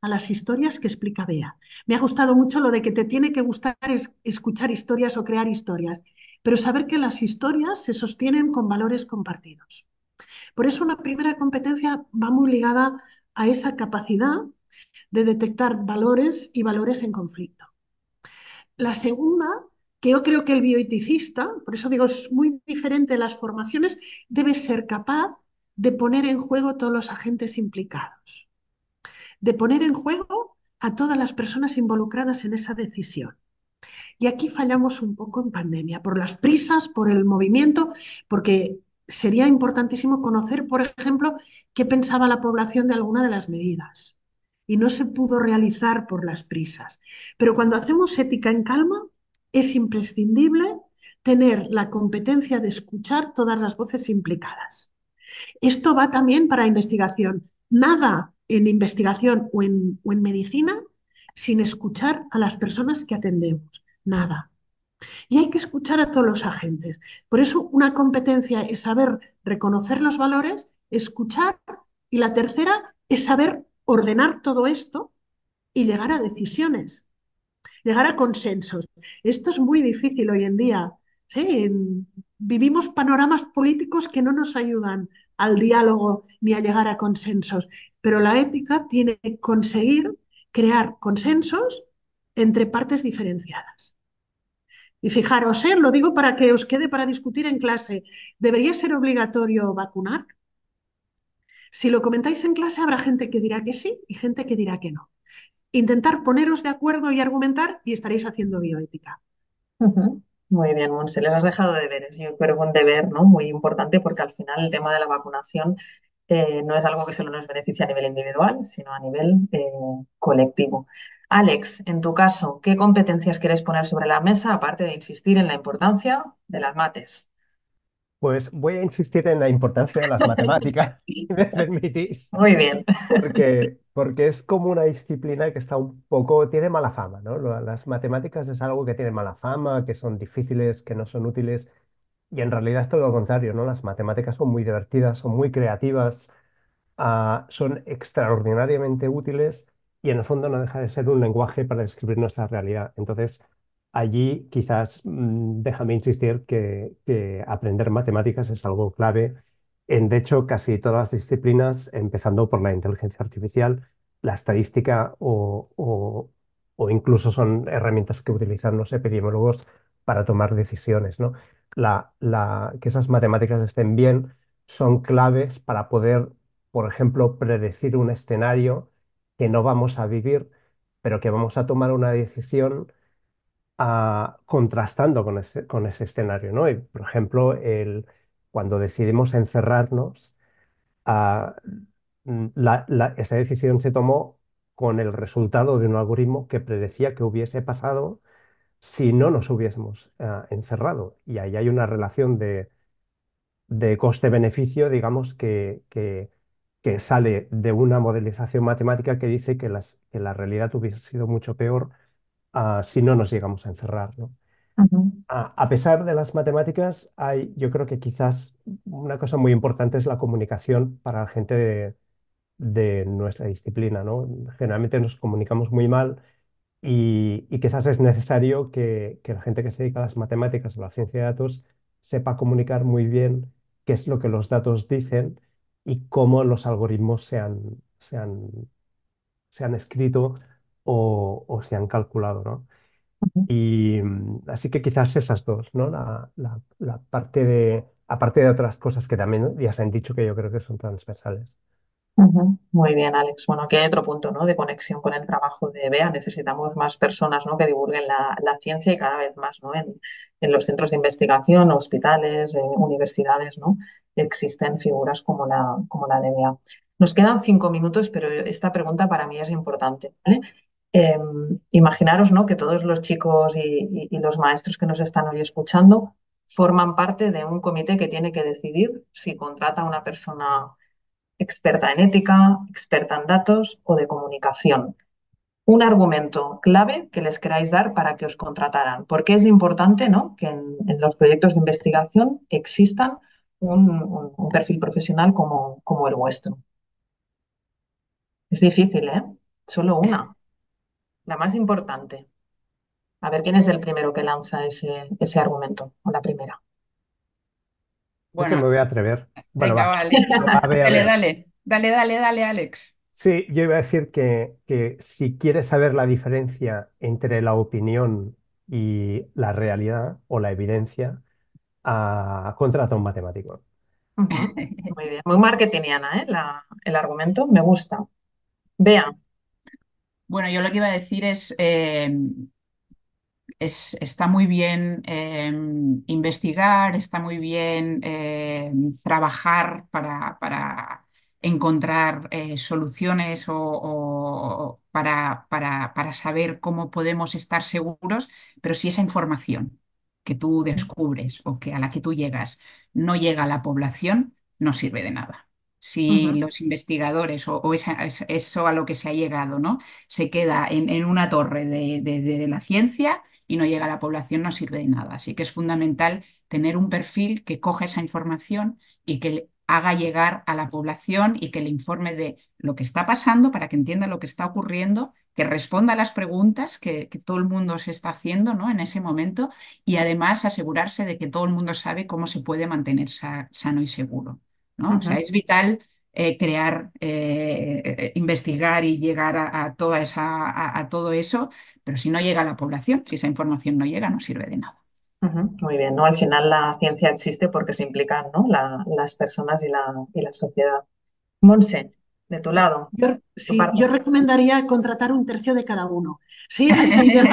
a las historias que explica Bea. Me ha gustado mucho lo de que te tiene que gustar es escuchar historias o crear historias, pero saber que las historias se sostienen con valores compartidos. Por eso una primera competencia va muy ligada a esa capacidad de detectar valores y valores en conflicto. La segunda, que yo creo que el bioeticista, por eso digo, es muy diferente las formaciones, debe ser capaz de poner en juego todos los agentes implicados, de poner en juego a todas las personas involucradas en esa decisión. Y aquí fallamos un poco en pandemia, por las prisas, por el movimiento, porque sería importantísimo conocer, por ejemplo, qué pensaba la población de alguna de las medidas. Y no se pudo realizar por las prisas. Pero cuando hacemos ética en calma, es imprescindible tener la competencia de escuchar todas las voces implicadas. Esto va también para investigación. Nada en investigación o en, o en medicina sin escuchar a las personas que atendemos. Nada. Y hay que escuchar a todos los agentes. Por eso una competencia es saber reconocer los valores, escuchar, y la tercera es saber ordenar todo esto y llegar a decisiones, llegar a consensos. Esto es muy difícil hoy en día. ¿Sí? Vivimos panoramas políticos que no nos ayudan al diálogo ni a llegar a consensos, pero la ética tiene que conseguir crear consensos entre partes diferenciadas. Y fijaros, ¿eh? Lo digo para que os quede para discutir en clase. ¿Debería ser obligatorio vacunar? Si lo comentáis en clase, habrá gente que dirá que sí y gente que dirá que no. Intentar poneros de acuerdo y argumentar y estaréis haciendo bioética. Ujú. Muy bien, Monse, les has dejado deberes. Yo creo que un deber, ¿no? Muy importante porque al final el tema de la vacunación eh, no es algo que solo nos beneficia a nivel individual, sino a nivel eh, colectivo. Alex, en tu caso, ¿qué competencias quieres poner sobre la mesa aparte de insistir en la importancia de las mates? Pues voy a insistir en la importancia de las matemáticas, si me permitís, Muy bien. porque, porque es como una disciplina que está un poco, tiene mala fama, ¿no? Lo- Las matemáticas es algo que tiene mala fama, que son difíciles, que no son útiles, y en realidad es todo lo contrario, ¿no? Las matemáticas son muy divertidas, son muy creativas, ah, son extraordinariamente útiles y en el fondo no deja de ser un lenguaje para describir nuestra realidad. Entonces, allí quizás mm, déjame insistir que, que aprender matemáticas es algo clave en, de hecho, casi todas las disciplinas, empezando por la inteligencia artificial, la estadística o, o- o incluso son herramientas que utilizan los epidemiólogos para tomar decisiones, ¿no? La, la- que esas matemáticas estén bien son claves para poder, por ejemplo, predecir un escenario que no vamos a vivir, pero que vamos a tomar una decisión ah, contrastando con ese, con ese escenario, ¿no? Y, por ejemplo, el, cuando decidimos encerrarnos, ah, mm, la- la- esa decisión se tomó con el resultado de un algoritmo que predecía que hubiese pasado si no nos hubiésemos ah, encerrado. Y ahí hay una relación de, de coste-beneficio, digamos, que, que, que sale de una modelización matemática que dice que, las, que la realidad hubiese sido mucho peor ah, si no nos llegamos a encerrar, ¿no? Ujú, A, a pesar de las matemáticas, hay, yo creo que quizás una cosa muy importante es la comunicación para la gente de, de nuestra disciplina, ¿no? Generalmente nos comunicamos muy mal y, y quizás es necesario que, que la gente que se dedica a las matemáticas o la ciencia de datos sepa comunicar muy bien qué es lo que los datos dicen y cómo los algoritmos se han, se han, se han escrito o, o se han calculado, ¿no? ujú. Y mm, así que quizás esas dos, ¿no? La, la- la parte de, aparte de otras cosas que también ya se han dicho que yo creo que son transversales. Ujú. Muy bien, Alex. Bueno, que hay otro punto, ¿no? De conexión con el trabajo de Bea. Necesitamos más personas, ¿no? Que divulguen la, la ciencia y cada vez más, ¿no? En, en los centros de investigación, hospitales, eh, universidades, ¿no? Existen figuras como la, como la de Bea. Nos quedan cinco minutos, pero esta pregunta para mí es importante, ¿vale? Eh, Imaginaros, ¿no? Que todos los chicos y, y- y los maestros que nos están hoy escuchando forman parte de un comité que tiene que decidir si contrata a una persona experta en ética, experta en datos o de comunicación. Un argumento clave que les queráis dar para que os contrataran. Porque es importante, ¿no? Que en, en los proyectos de investigación existan un, un- un perfil profesional como, como el vuestro. Es difícil, ¿eh? Solo una, la más importante. A ver quién es el primero que lanza ese, ese argumento, o la primera. Creo que me Bueno, voy a atrever. Bueno, venga, va. va, Alex. A ver, a Dale, ver. dale, dale, dale, dale, Alex. Sí, yo iba a decir que, que si quieres saber la diferencia entre la opinión y la realidad o la evidencia, ah, contrata a un matemático. Ujú. Muy bien, muy marketingiana, ¿eh? La- el argumento, me gusta. Vea. Bueno, yo lo que iba a decir es, eh, es, está muy bien eh, investigar, está muy bien eh, trabajar para, para encontrar eh, soluciones o, o para, para, para saber cómo podemos estar seguros, pero si esa información que tú descubres o que a la que tú llegas no llega a la población, no sirve de nada. Si Ujú, los investigadores o, o esa- es- eso a lo que se ha llegado, ¿no? Se queda en, en una torre de de- de la ciencia y no llega a la población, no sirve de nada. Así que es fundamental tener un perfil que coja esa información y que le haga llegar a la población y que le informe de lo que está pasando para que entienda lo que está ocurriendo, que responda a las preguntas que, que todo el mundo se está haciendo, ¿no? En ese momento y además asegurarse de que todo el mundo sabe cómo se puede mantener sa- sano y seguro, ¿no? O sea, ujú, es vital eh, crear, eh, eh, investigar y llegar a, a toda esa, a, a todo eso, pero si no llega a la población, si esa información no llega, no sirve de nada. ujú. Muy bien, ¿no? Al final la ciencia existe porque se implican, ¿no? La- las personas y la, y la sociedad. Monse, de tu lado, Yo, de tu sí, parte. yo recomendaría contratar un tercio de cada uno. Sí, así de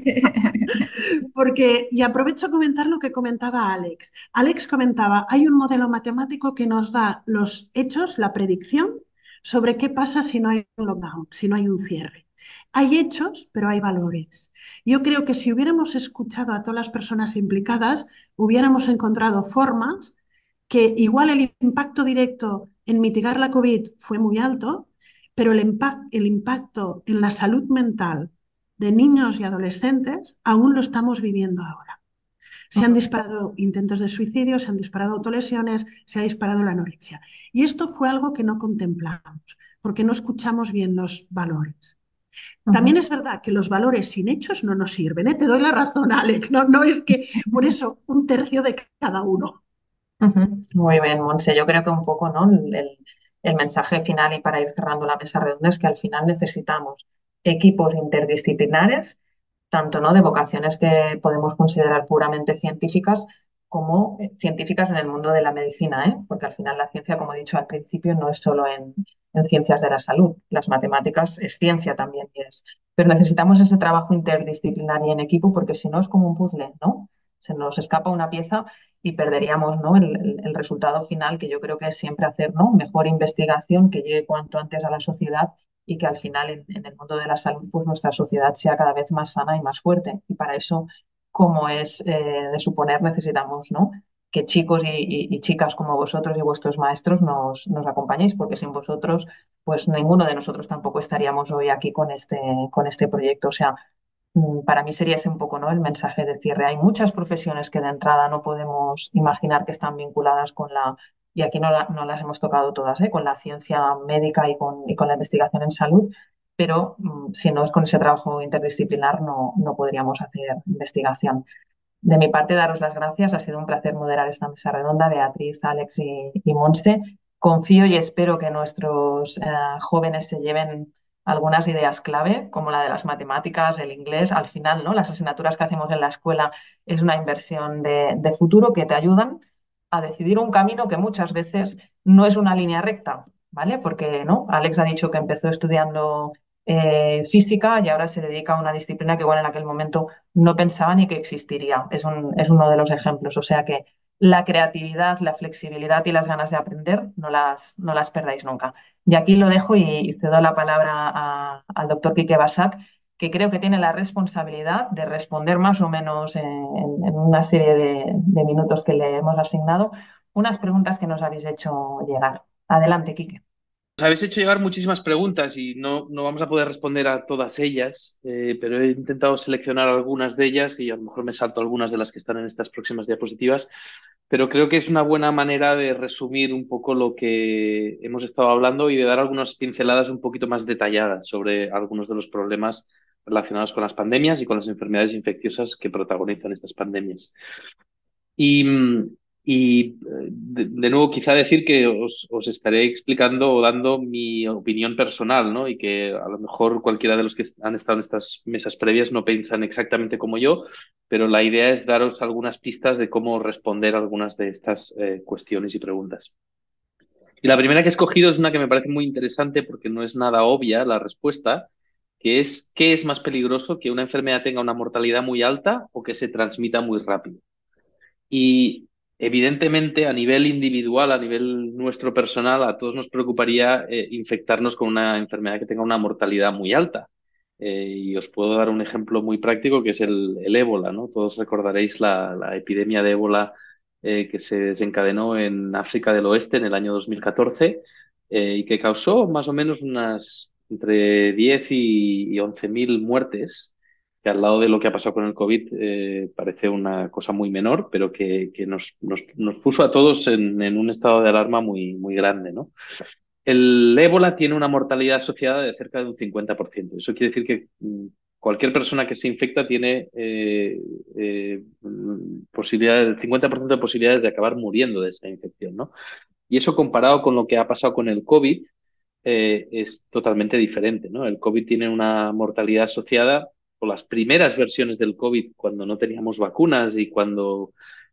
porque, y aprovecho a comentar lo que comentaba Alex. Alex comentaba, hay un modelo matemático que nos da los hechos, la predicción sobre qué pasa si no hay un lockdown, si no hay un cierre. Hay hechos, pero hay valores. Yo creo que si hubiéramos escuchado a todas las personas implicadas, hubiéramos encontrado formas que igual el impacto directo en mitigar la COVID fue muy alto, pero el, impact, el impacto en la salud mental de niños y adolescentes aún lo estamos viviendo ahora. Se han Ujú, disparado intentos de suicidio, se han disparado autolesiones, se ha disparado la anorexia. Y esto fue algo que no contemplamos, porque no escuchamos bien los valores. También ujú, es verdad que los valores sin hechos no nos sirven, ¿eh? Te doy la razón, Alex. No, no es que, por eso, un tercio de cada uno. ujú. Muy bien, Monse. Yo creo que un poco, ¿no? El, el- el mensaje final y para ir cerrando la mesa redonda es que al final necesitamos equipos interdisciplinares, tanto, ¿no? De vocaciones que podemos considerar puramente científicas como eh, científicas en el mundo de la medicina, ¿eh? Porque al final la ciencia, como he dicho al principio, no es solo en, en ciencias de la salud. Las matemáticas es ciencia también y es. Pero necesitamos ese trabajo interdisciplinario en equipo porque si no es como un puzzle, ¿no? Se nos escapa una pieza y perderíamos, ¿no? el, el- el resultado final, que yo creo que es siempre hacer, ¿no? Mejor investigación que llegue cuanto antes a la sociedad y que al final en, en el mundo de la salud pues nuestra sociedad sea cada vez más sana y más fuerte. Y para eso, como es eh, de suponer, necesitamos, ¿no? Que chicos y, y- y chicas como vosotros y vuestros maestros nos, nos acompañéis, porque sin vosotros, pues ninguno de nosotros tampoco estaríamos hoy aquí con este, con este proyecto. O sea, Mm, para mí sería ese un poco, ¿no? El mensaje de cierre. Hay muchas profesiones que de entrada no podemos imaginar que están vinculadas con la, y aquí no, la- no las hemos tocado todas, ¿eh? Con la ciencia médica y con, y con la investigación en salud, pero mm, si no es con ese trabajo interdisciplinar no, no podríamos hacer investigación. De mi parte, daros las gracias. Ha sido un placer moderar esta mesa redonda, Beatriz, Alex y, y Monse. Confío y espero que nuestros eh, jóvenes se lleven algunas ideas clave, como la de las matemáticas, el inglés. Al final, ¿no? Las asignaturas que hacemos en la escuela es una inversión de, de futuro que te ayudan a decidir un camino que muchas veces no es una línea recta, ¿vale? Porque, ¿no? Alex ha dicho que empezó estudiando eh, física y ahora se dedica a una disciplina que, igual en aquel momento no pensaba ni que existiría. Es, un, es uno de los ejemplos. O sea que la creatividad, la flexibilidad y las ganas de aprender no las, no las perdáis nunca. Y aquí lo dejo y cedo la palabra a- al doctor Quique Basac, que creo que tiene la responsabilidad de responder más o menos en, en una serie de, de minutos que le hemos asignado unas preguntas que nos habéis hecho llegar. Adelante, Quique. Os habéis hecho llegar muchísimas preguntas y no, no vamos a poder responder a todas ellas, eh, pero he intentado seleccionar algunas de ellas y a lo mejor me salto algunas de las que están en estas próximas diapositivas. pero creo que es una buena manera de resumir un poco lo que hemos estado hablando y de dar algunas pinceladas un poquito más detalladas sobre algunos de los problemas relacionados con las pandemias y con las enfermedades infecciosas que protagonizan estas pandemias. Y, y de, de nuevo, quizá decir que os, os estaré explicando o dando mi opinión personal, ¿no? Y que a lo mejor cualquiera de los que han estado en estas mesas previas no piensan exactamente como yo, pero la idea es daros algunas pistas de cómo responder a algunas de estas eh, cuestiones y preguntas. Y la primera que he escogido es una que me parece muy interesante porque no es nada obvia la respuesta, que es ¿qué es más peligroso, que una enfermedad tenga una mortalidad muy alta o que se transmita muy rápido? Y evidentemente a nivel individual, a nivel nuestro personal, a todos nos preocuparía eh, infectarnos con una enfermedad que tenga una mortalidad muy alta. Eh, y os puedo dar un ejemplo muy práctico que es el, el ébola, ¿no? Todos recordaréis la, la epidemia de ébola eh, que se desencadenó en África del Oeste en el año dos mil catorce eh, y que causó más o menos unas entre diez y, y once mil muertes, que al lado de lo que ha pasado con el COVID eh, parece una cosa muy menor, pero que, que nos, nos, nos, puso a todos en, en, un estado de alarma muy, muy grande, ¿no? El ébola tiene una mortalidad asociada de cerca de un cincuenta por ciento. Eso quiere decir que cualquier persona que se infecta tiene eh, eh, posibilidades, el cincuenta por ciento de posibilidades de acabar muriendo de esa infección, ¿no? Y eso comparado con lo que ha pasado con el COVID eh, es totalmente diferente, ¿no? El COVID tiene una mortalidad asociada, o las primeras versiones del COVID, cuando no teníamos vacunas y cuando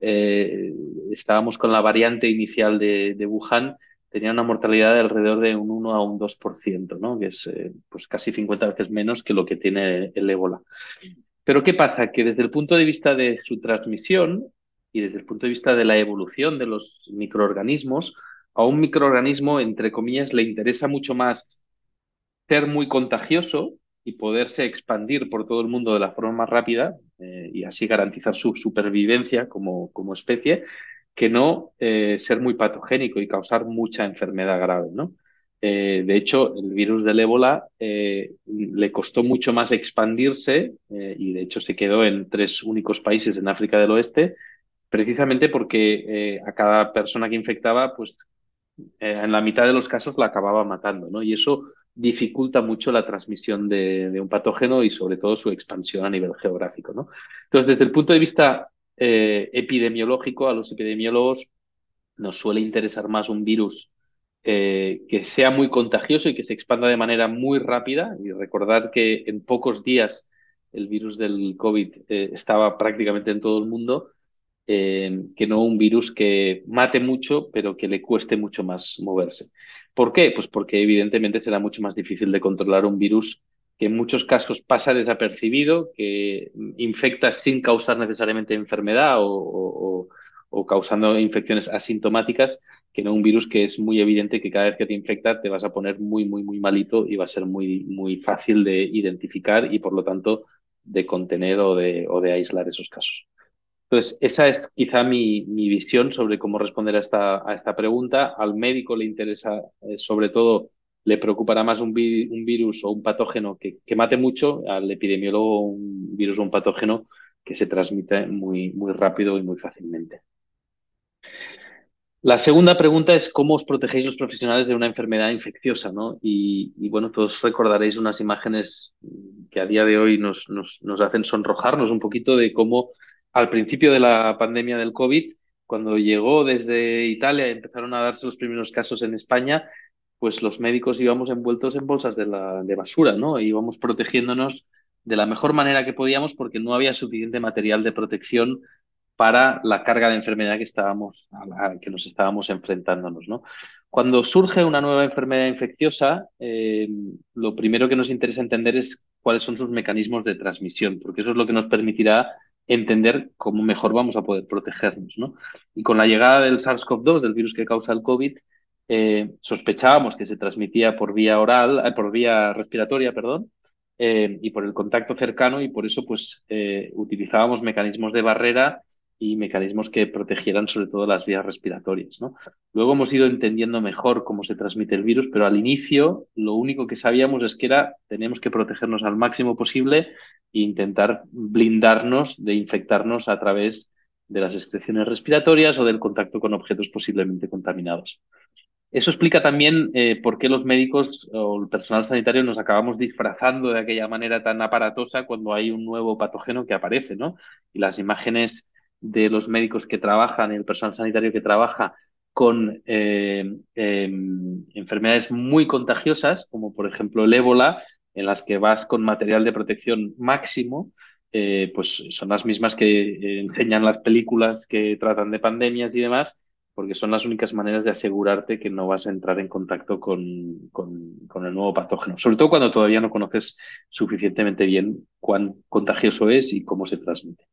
eh, estábamos con la variante inicial de, de Wuhan, tenía una mortalidad de alrededor de un uno a un dos por ciento, ¿no? Que es eh, pues casi cincuenta veces menos que lo que tiene el ébola. Pero ¿qué pasa? Que desde el punto de vista de su transmisión y desde el punto de vista de la evolución de los microorganismos, a un microorganismo, entre comillas, le interesa mucho más ser muy contagioso y poderse expandir por todo el mundo de la forma más rápida eh, y así garantizar su supervivencia como, como especie, que no eh, ser muy patogénico y causar mucha enfermedad grave, ¿no? Eh, de hecho, el virus del ébola eh, le costó mucho más expandirse eh, y de hecho se quedó en tres únicos países en África del Oeste, precisamente porque eh, a cada persona que infectaba, pues eh, en la mitad de los casos la acababa matando, ¿no? Y eso dificulta mucho la transmisión de, de un patógeno y sobre todo su expansión a nivel geográfico, ¿no? Entonces, desde el punto de vista eh, epidemiológico, a los epidemiólogos nos suele interesar más un virus eh, que sea muy contagioso y que se expanda de manera muy rápida. Y recordar que en pocos días el virus del COVID eh, estaba prácticamente en todo el mundo, eh, que no un virus que mate mucho, pero que le cueste mucho más moverse. ¿Por qué? Pues porque evidentemente será mucho más difícil de controlar un virus que en muchos casos pasa desapercibido, que infecta sin causar necesariamente enfermedad o, o, o causando infecciones asintomáticas, que no un virus que es muy evidente que cada vez que te infecta te vas a poner muy, muy, muy malito y va a ser muy, muy fácil de identificar y por lo tanto de contener o de, o de aislar esos casos. Entonces, esa es quizá mi, mi visión sobre cómo responder a esta, a esta pregunta. Al médico le interesa, eh, sobre todo, le preocupará más un, vi, un virus o un patógeno que, que mate mucho, al epidemiólogo un virus o un patógeno que se transmite muy, muy rápido y muy fácilmente. La segunda pregunta es cómo os protegéis los profesionales de una enfermedad infecciosa, ¿no? Y, y bueno, todos recordaréis unas imágenes que a día de hoy nos, nos, nos hacen sonrojarnos un poquito de cómo al principio de la pandemia del COVID, cuando llegó desde Italia y empezaron a darse los primeros casos en España, pues los médicos íbamos envueltos en bolsas de, la, de basura, ¿no? E íbamos protegiéndonos de la mejor manera que podíamos porque no había suficiente material de protección para la carga de enfermedad que estábamos, a la que nos estábamos enfrentándonos, ¿no? Cuando surge una nueva enfermedad infecciosa, eh, lo primero que nos interesa entender es cuáles son sus mecanismos de transmisión, porque eso es lo que nos permitirá entender cómo mejor vamos a poder protegernos, ¿no? Y con la llegada del SARS CoV dos, del virus que causa el COVID, eh, sospechábamos que se transmitía por vía oral, eh, por vía respiratoria, perdón, eh, y por el contacto cercano, y por eso pues eh, utilizábamos mecanismos de barrera y mecanismos que protegieran sobre todo las vías respiratorias, ¿no? Luego hemos ido entendiendo mejor cómo se transmite el virus, pero al inicio lo único que sabíamos es que era tenemos que protegernos al máximo posible e intentar blindarnos de infectarnos a través de las excreciones respiratorias o del contacto con objetos posiblemente contaminados. Eso explica también eh, por qué los médicos o el personal sanitario nos acabamos disfrazando de aquella manera tan aparatosa cuando hay un nuevo patógeno que aparece, ¿no? Y las imágenes de los médicos que trabajan, el personal sanitario que trabaja con eh, eh, enfermedades muy contagiosas, como por ejemplo el ébola, en las que vas con material de protección máximo, eh, pues son las mismas que eh, enseñan las películas que tratan de pandemias y demás, porque son las únicas maneras de asegurarte que no vas a entrar en contacto con, con, con el nuevo patógeno, sobre todo cuando todavía no conoces suficientemente bien cuán contagioso es y cómo se transmite.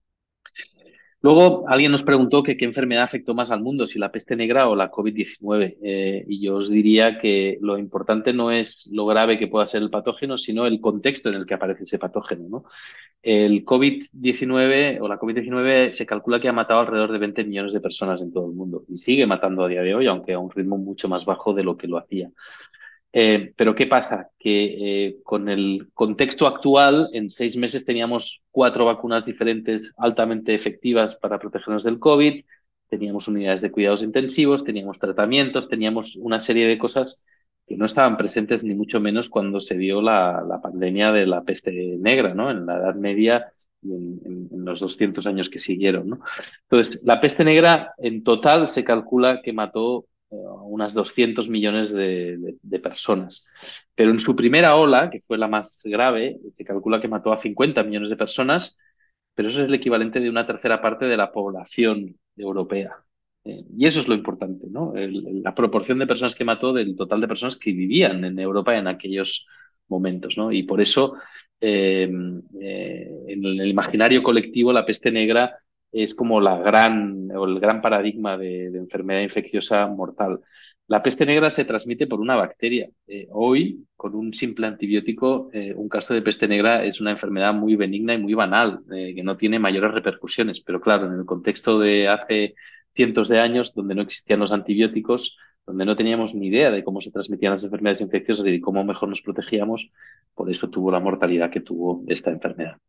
Luego alguien nos preguntó que qué enfermedad afectó más al mundo, si la peste negra o la COVID diecinueve. Eh, y yo os diría que lo importante no es lo grave que pueda ser el patógeno, sino el contexto en el que aparece ese patógeno, ¿no? El COVID diecinueve o la COVID diecinueve se calcula que ha matado alrededor de veinte millones de personas en todo el mundo y sigue matando a día de hoy, aunque a un ritmo mucho más bajo de lo que lo hacía. Eh, pero ¿qué pasa? Que eh, con el contexto actual, en seis meses teníamos cuatro vacunas diferentes altamente efectivas para protegernos del COVID, teníamos unidades de cuidados intensivos, teníamos tratamientos, teníamos una serie de cosas que no estaban presentes ni mucho menos cuando se dio la, la pandemia de la peste negra, ¿no? En la Edad Media y en, en, en los doscientos años que siguieron, ¿no? Entonces, la peste negra en total se calcula que mató unas doscientos millones de, de, de personas. Pero en su primera ola, que fue la más grave, se calcula que mató a cincuenta millones de personas, pero eso es el equivalente de una tercera parte de la población europea. Eh, y eso es lo importante, ¿no? El, la proporción de personas que mató del total de personas que vivían en Europa en aquellos momentos, ¿no? Y por eso, eh, eh, en el imaginario colectivo, la peste negra es como la gran, o el gran paradigma de, de enfermedad infecciosa mortal. La peste negra se transmite por una bacteria. Eh, hoy, con un simple antibiótico, eh, un caso de peste negra es una enfermedad muy benigna y muy banal, eh, que no tiene mayores repercusiones. Pero claro, en el contexto de hace cientos de años, donde no existían los antibióticos, donde no teníamos ni idea de cómo se transmitían las enfermedades infecciosas y de cómo mejor nos protegíamos, por eso tuvo la mortalidad que tuvo esta enfermedad.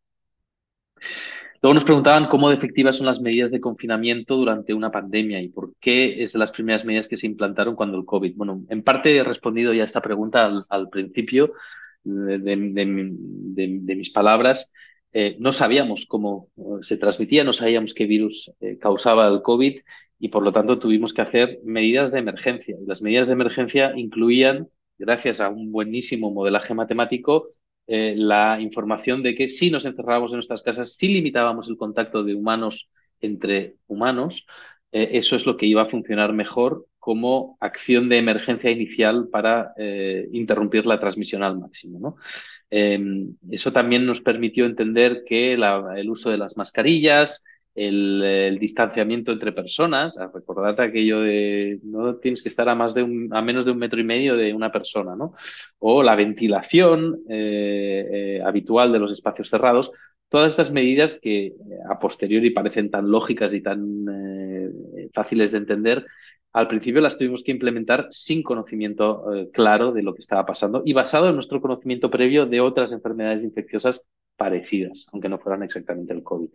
Luego nos preguntaban cómo de efectivas son las medidas de confinamiento durante una pandemia y por qué es de las primeras medidas que se implantaron cuando el COVID. Bueno, en parte he respondido ya a esta pregunta al, al principio de, de, de, de, de mis palabras. Eh, no sabíamos cómo se transmitía, no sabíamos qué virus eh, causaba el COVID y por lo tanto tuvimos que hacer medidas de emergencia. Y las medidas de emergencia incluían, gracias a un buenísimo modelaje matemático, Eh, la información de que si nos encerrábamos en nuestras casas, si limitábamos el contacto de humanos entre humanos, eh, eso es lo que iba a funcionar mejor como acción de emergencia inicial para eh, interrumpir la transmisión al máximo, ¿no? Eh, eso también nos permitió entender que la, el uso de las mascarillas, el, el distanciamiento entre personas, a recordar aquello de no tienes que estar a más de un, a menos de un metro y medio de una persona, ¿no? O la ventilación eh, eh, habitual de los espacios cerrados. Todas estas medidas que eh, a posteriori parecen tan lógicas y tan eh, fáciles de entender, al principio las tuvimos que implementar sin conocimiento eh, claro de lo que estaba pasando y basado en nuestro conocimiento previo de otras enfermedades infecciosas parecidas, aunque no fueran exactamente el COVID.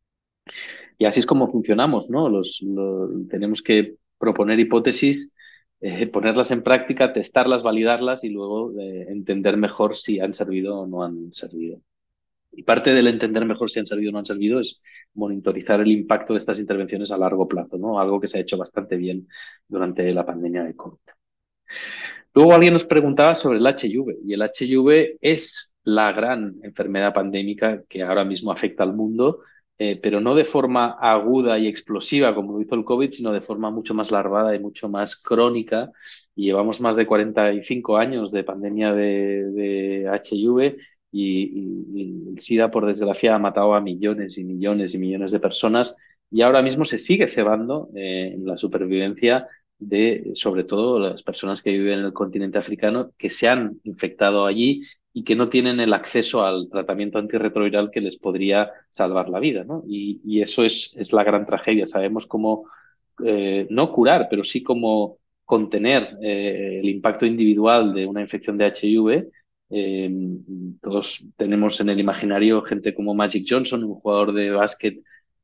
Y así es como funcionamos, ¿no? Los, los, tenemos que proponer hipótesis, eh, ponerlas en práctica, testarlas, validarlas y luego eh, entender mejor si han servido o no han servido. Y parte del entender mejor si han servido o no han servido es monitorizar el impacto de estas intervenciones a largo plazo, ¿no? Algo que se ha hecho bastante bien durante la pandemia de COVID. Luego alguien nos preguntaba sobre el H I V y el H I V es la gran enfermedad pandémica que ahora mismo afecta al mundo, eh, pero no de forma aguda y explosiva como lo hizo el COVID, sino de forma mucho más larvada y mucho más crónica. Y llevamos más de cuarenta y cinco años de pandemia de, de H I V y, y, y el SIDA, por desgracia, ha matado a millones y millones y millones de personas y ahora mismo se sigue cebando eh, en la supervivencia de, sobre todo, las personas que viven en el continente africano que se han infectado allí y que no tienen el acceso al tratamiento antirretroviral que les podría salvar la vida, ¿no? Y, y eso es, es la gran tragedia. Sabemos cómo, eh, no curar, pero sí cómo contener eh, el impacto individual de una infección de H I V. Eh, todos tenemos en el imaginario gente como Magic Johnson, un jugador de básquet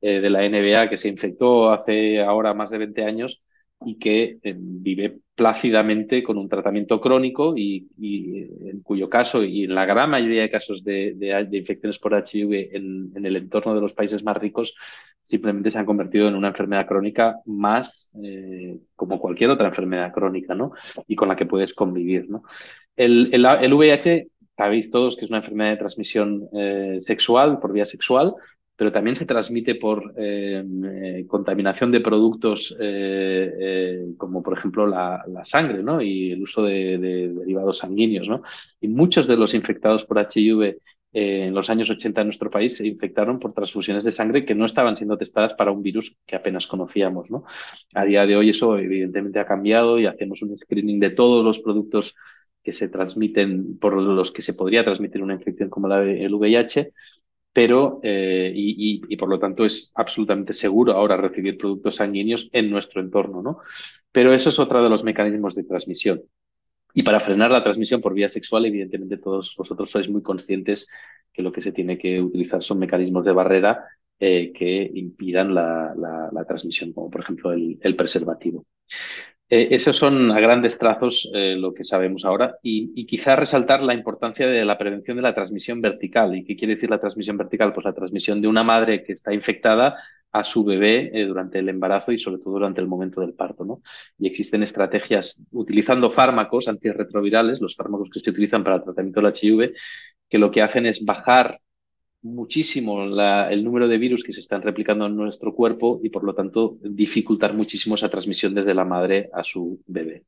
eh, de la N B A que se infectó hace ahora más de veinte años y que eh, vive plácidamente con un tratamiento crónico y, y en cuyo caso, y en la gran mayoría de casos de, de, de infecciones por H I V en, en el entorno de los países más ricos, simplemente se han convertido en una enfermedad crónica más eh, como cualquier otra enfermedad crónica, ¿no? Y con la que puedes convivir, ¿no? El, el, el V I H, sabéis todos que es una enfermedad de transmisión eh, sexual, por vía sexual, pero también se transmite por eh, eh, contaminación de productos eh, eh, como por ejemplo la, la sangre, ¿no? Y el uso de, de derivados sanguíneos, ¿no? Y muchos de los infectados por H I V eh, en los años ochenta en nuestro país se infectaron por transfusiones de sangre que no estaban siendo testadas para un virus que apenas conocíamos, ¿no? A día de hoy eso evidentemente ha cambiado y hacemos un screening de todos los productos que se transmiten, por los que se podría transmitir una infección como la del V I H, pero eh, y, y, y por lo tanto es absolutamente seguro ahora recibir productos sanguíneos en nuestro entorno, ¿no? Pero eso es otro de los mecanismos de transmisión. Y para frenar la transmisión por vía sexual, evidentemente todos vosotros sois muy conscientes que lo que se tiene que utilizar son mecanismos de barrera eh, que impidan la, la, la transmisión, como por ejemplo el, el preservativo. Eh, esos son a grandes trazos eh, lo que sabemos ahora y, y quizá resaltar la importancia de la prevención de la transmisión vertical. ¿Y qué quiere decir la transmisión vertical? Pues la transmisión de una madre que está infectada a su bebé eh, durante el embarazo y sobre todo durante el momento del parto, ¿no? Y existen estrategias utilizando fármacos antirretrovirales, los fármacos que se utilizan para el tratamiento del H I V, que lo que hacen es bajar muchísimo la, el número de virus que se están replicando en nuestro cuerpo y, por lo tanto, dificultar muchísimo esa transmisión desde la madre a su bebé.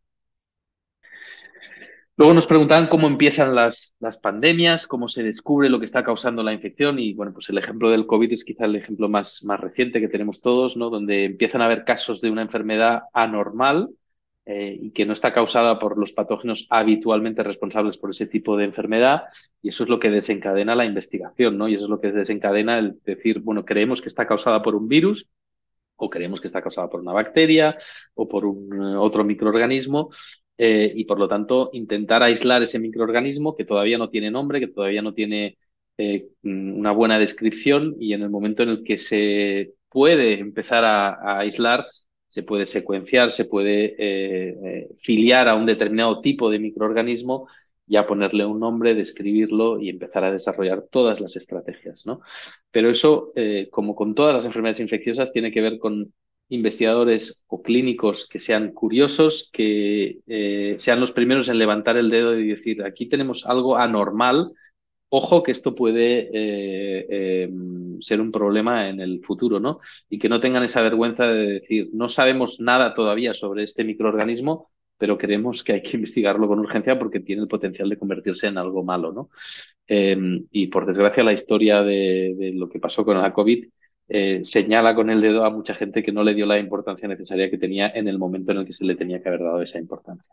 Luego nos preguntaban cómo empiezan las, las pandemias, cómo se descubre lo que está causando la infección y, bueno, pues el ejemplo del COVID es quizá el ejemplo más, más reciente que tenemos todos, ¿no? Donde empiezan a haber casos de una enfermedad anormal eh, y que no está causada por los patógenos habitualmente responsables por ese tipo de enfermedad y eso es lo que desencadena la investigación, ¿no? Y eso es lo que desencadena el decir, bueno, creemos que está causada por un virus o creemos que está causada por una bacteria o por un uh, otro microorganismo eh, y por lo tanto intentar aislar ese microorganismo que todavía no tiene nombre, que todavía no tiene eh, una buena descripción y en el momento en el que se puede empezar a, a aislar, se puede secuenciar, se puede eh, eh, filiar a un determinado tipo de microorganismo, ya ponerle un nombre, describirlo y empezar a desarrollar todas las estrategias, ¿no? Pero eso, eh, como con todas las enfermedades infecciosas, tiene que ver con investigadores o clínicos que sean curiosos, que eh, sean los primeros en levantar el dedo y decir, aquí tenemos algo anormal, ojo que esto puede eh, eh, ser un problema en el futuro, ¿no? Y que no tengan esa vergüenza de decir, no sabemos nada todavía sobre este microorganismo, pero creemos que hay que investigarlo con urgencia porque tiene el potencial de convertirse en algo malo, ¿no? Eh, y por desgracia la historia de, de lo que pasó con la COVID eh, señala con el dedo a mucha gente que no le dio la importancia necesaria que tenía en el momento en el que se le tenía que haber dado esa importancia.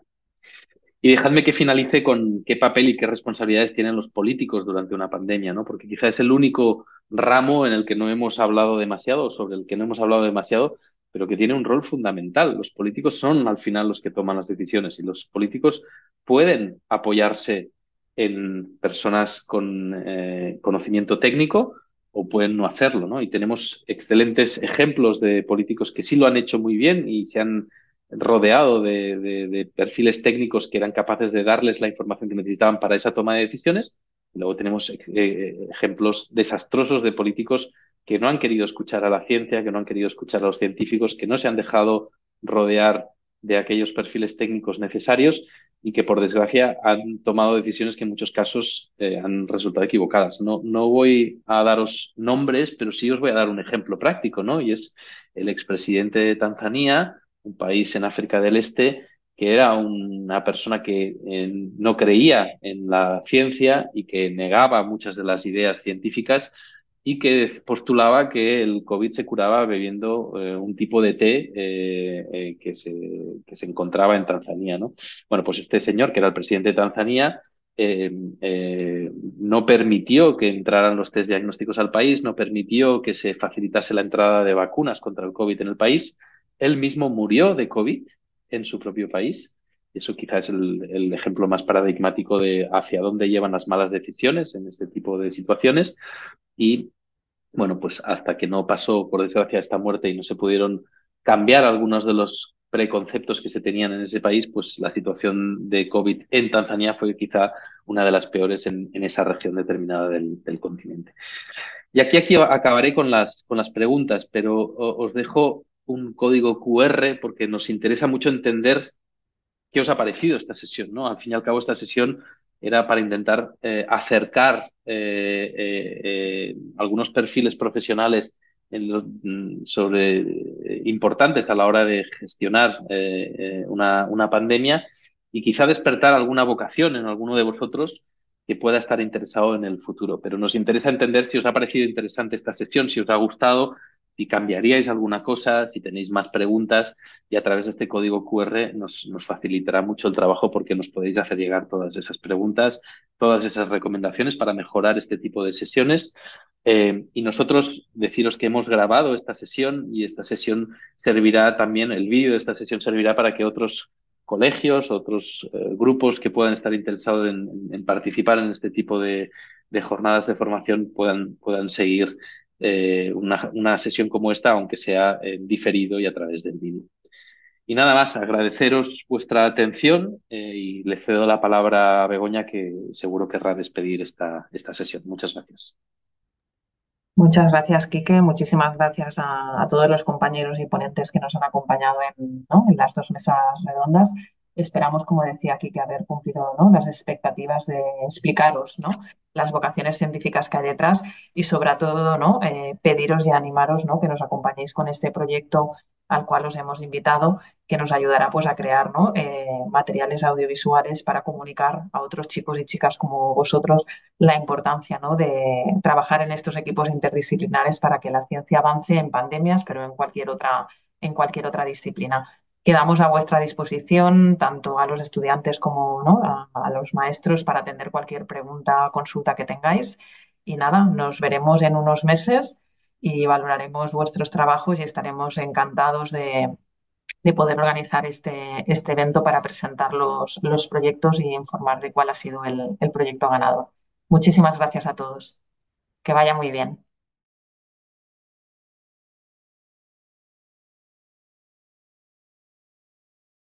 Y dejadme que finalice con qué papel y qué responsabilidades tienen los políticos durante una pandemia, ¿no? Porque quizá es el único ramo en el que no hemos hablado demasiado, o sobre el que no hemos hablado demasiado, pero que tiene un rol fundamental. Los políticos son al final los que toman las decisiones y los políticos pueden apoyarse en personas con eh, conocimiento técnico o pueden no hacerlo, ¿no? Y tenemos excelentes ejemplos de políticos que sí lo han hecho muy bien y se han rodeado de, de, de perfiles técnicos que eran capaces de darles la información que necesitaban para esa toma de decisiones. Y luego tenemos eh, ejemplos desastrosos de políticos que no han querido escuchar a la ciencia, que no han querido escuchar a los científicos, que no se han dejado rodear de aquellos perfiles técnicos necesarios y que, por desgracia, han tomado decisiones que en muchos casos eh, han resultado equivocadas. No, no voy a daros nombres, pero sí os voy a dar un ejemplo práctico, ¿no? Y es el expresidente de Tanzania, un país en África del Este, que era una persona que eh, no creía en la ciencia y que negaba muchas de las ideas científicas y que postulaba que el COVID se curaba bebiendo eh, un tipo de té eh, eh, que, se, que se encontraba en Tanzania, ¿no? Bueno, pues este señor, que era el presidente de Tanzania, eh, eh, no permitió que entraran los test diagnósticos al país, no permitió que se facilitase la entrada de vacunas contra el COVID en el país. Él mismo murió de COVID en su propio país. Eso quizás es el, el ejemplo más paradigmático de hacia dónde llevan las malas decisiones en este tipo de situaciones. Y bueno, pues hasta que no pasó, por desgracia, esta muerte y no se pudieron cambiar algunos de los preconceptos que se tenían en ese país, pues la situación de COVID en Tanzania fue quizá una de las peores en, en esa región determinada del, del continente. Y aquí, aquí acabaré con las, con las preguntas, pero o- os dejo un código Q R porque nos interesa mucho entender qué os ha parecido esta sesión, ¿no? Al fin y al cabo, esta sesión era para intentar eh, acercar eh, eh, eh, algunos perfiles profesionales en lo- mm, sobre eh, importantes a la hora de gestionar eh, eh, una, una pandemia y quizá despertar alguna vocación en alguno de vosotros que pueda estar interesado en el futuro. Pero nos interesa entender si os ha parecido interesante esta sesión, si os ha gustado, si cambiaríais alguna cosa, si tenéis más preguntas y a través de este código Q R nos, nos facilitará mucho el trabajo porque nos podéis hacer llegar todas esas preguntas, todas esas recomendaciones para mejorar este tipo de sesiones. Eh, y nosotros deciros que hemos grabado esta sesión y esta sesión servirá también, el vídeo de esta sesión servirá para que otros colegios, otros eh, grupos que puedan estar interesados en, en participar en este tipo de, de jornadas de formación puedan, puedan seguir eh, una, una, sesión como esta, aunque sea eh, diferido y a través del vídeo. Y nada más, agradeceros vuestra atención eh, y le cedo la palabra a Begoña, que seguro querrá despedir esta, esta sesión. Muchas gracias. Muchas gracias, Quique. Muchísimas gracias a, a todos los compañeros y ponentes que nos han acompañado en, ¿no? en las dos mesas redondas. Esperamos, como decía Quique, haber cumplido, ¿no? las expectativas de explicaros, ¿no? las vocaciones científicas que hay detrás y, sobre todo, ¿no? eh, pediros y animaros, ¿no? que nos acompañéis con este proyecto al cual os hemos invitado, que nos ayudará pues, a crear, ¿no? eh, materiales audiovisuales para comunicar a otros chicos y chicas como vosotros la importancia, ¿no? de trabajar en estos equipos interdisciplinares para que la ciencia avance en pandemias, pero en cualquier otra, en cualquier otra disciplina. Quedamos a vuestra disposición, tanto a los estudiantes como, ¿no? a, a los maestros, para atender cualquier pregunta o consulta que tengáis. Y nada, nos veremos en unos meses y valoraremos vuestros trabajos y estaremos encantados de, de poder organizar este, este evento para presentar los, los proyectos y informar de cuál ha sido el, el proyecto ganador. Muchísimas gracias a todos. Que vaya muy bien.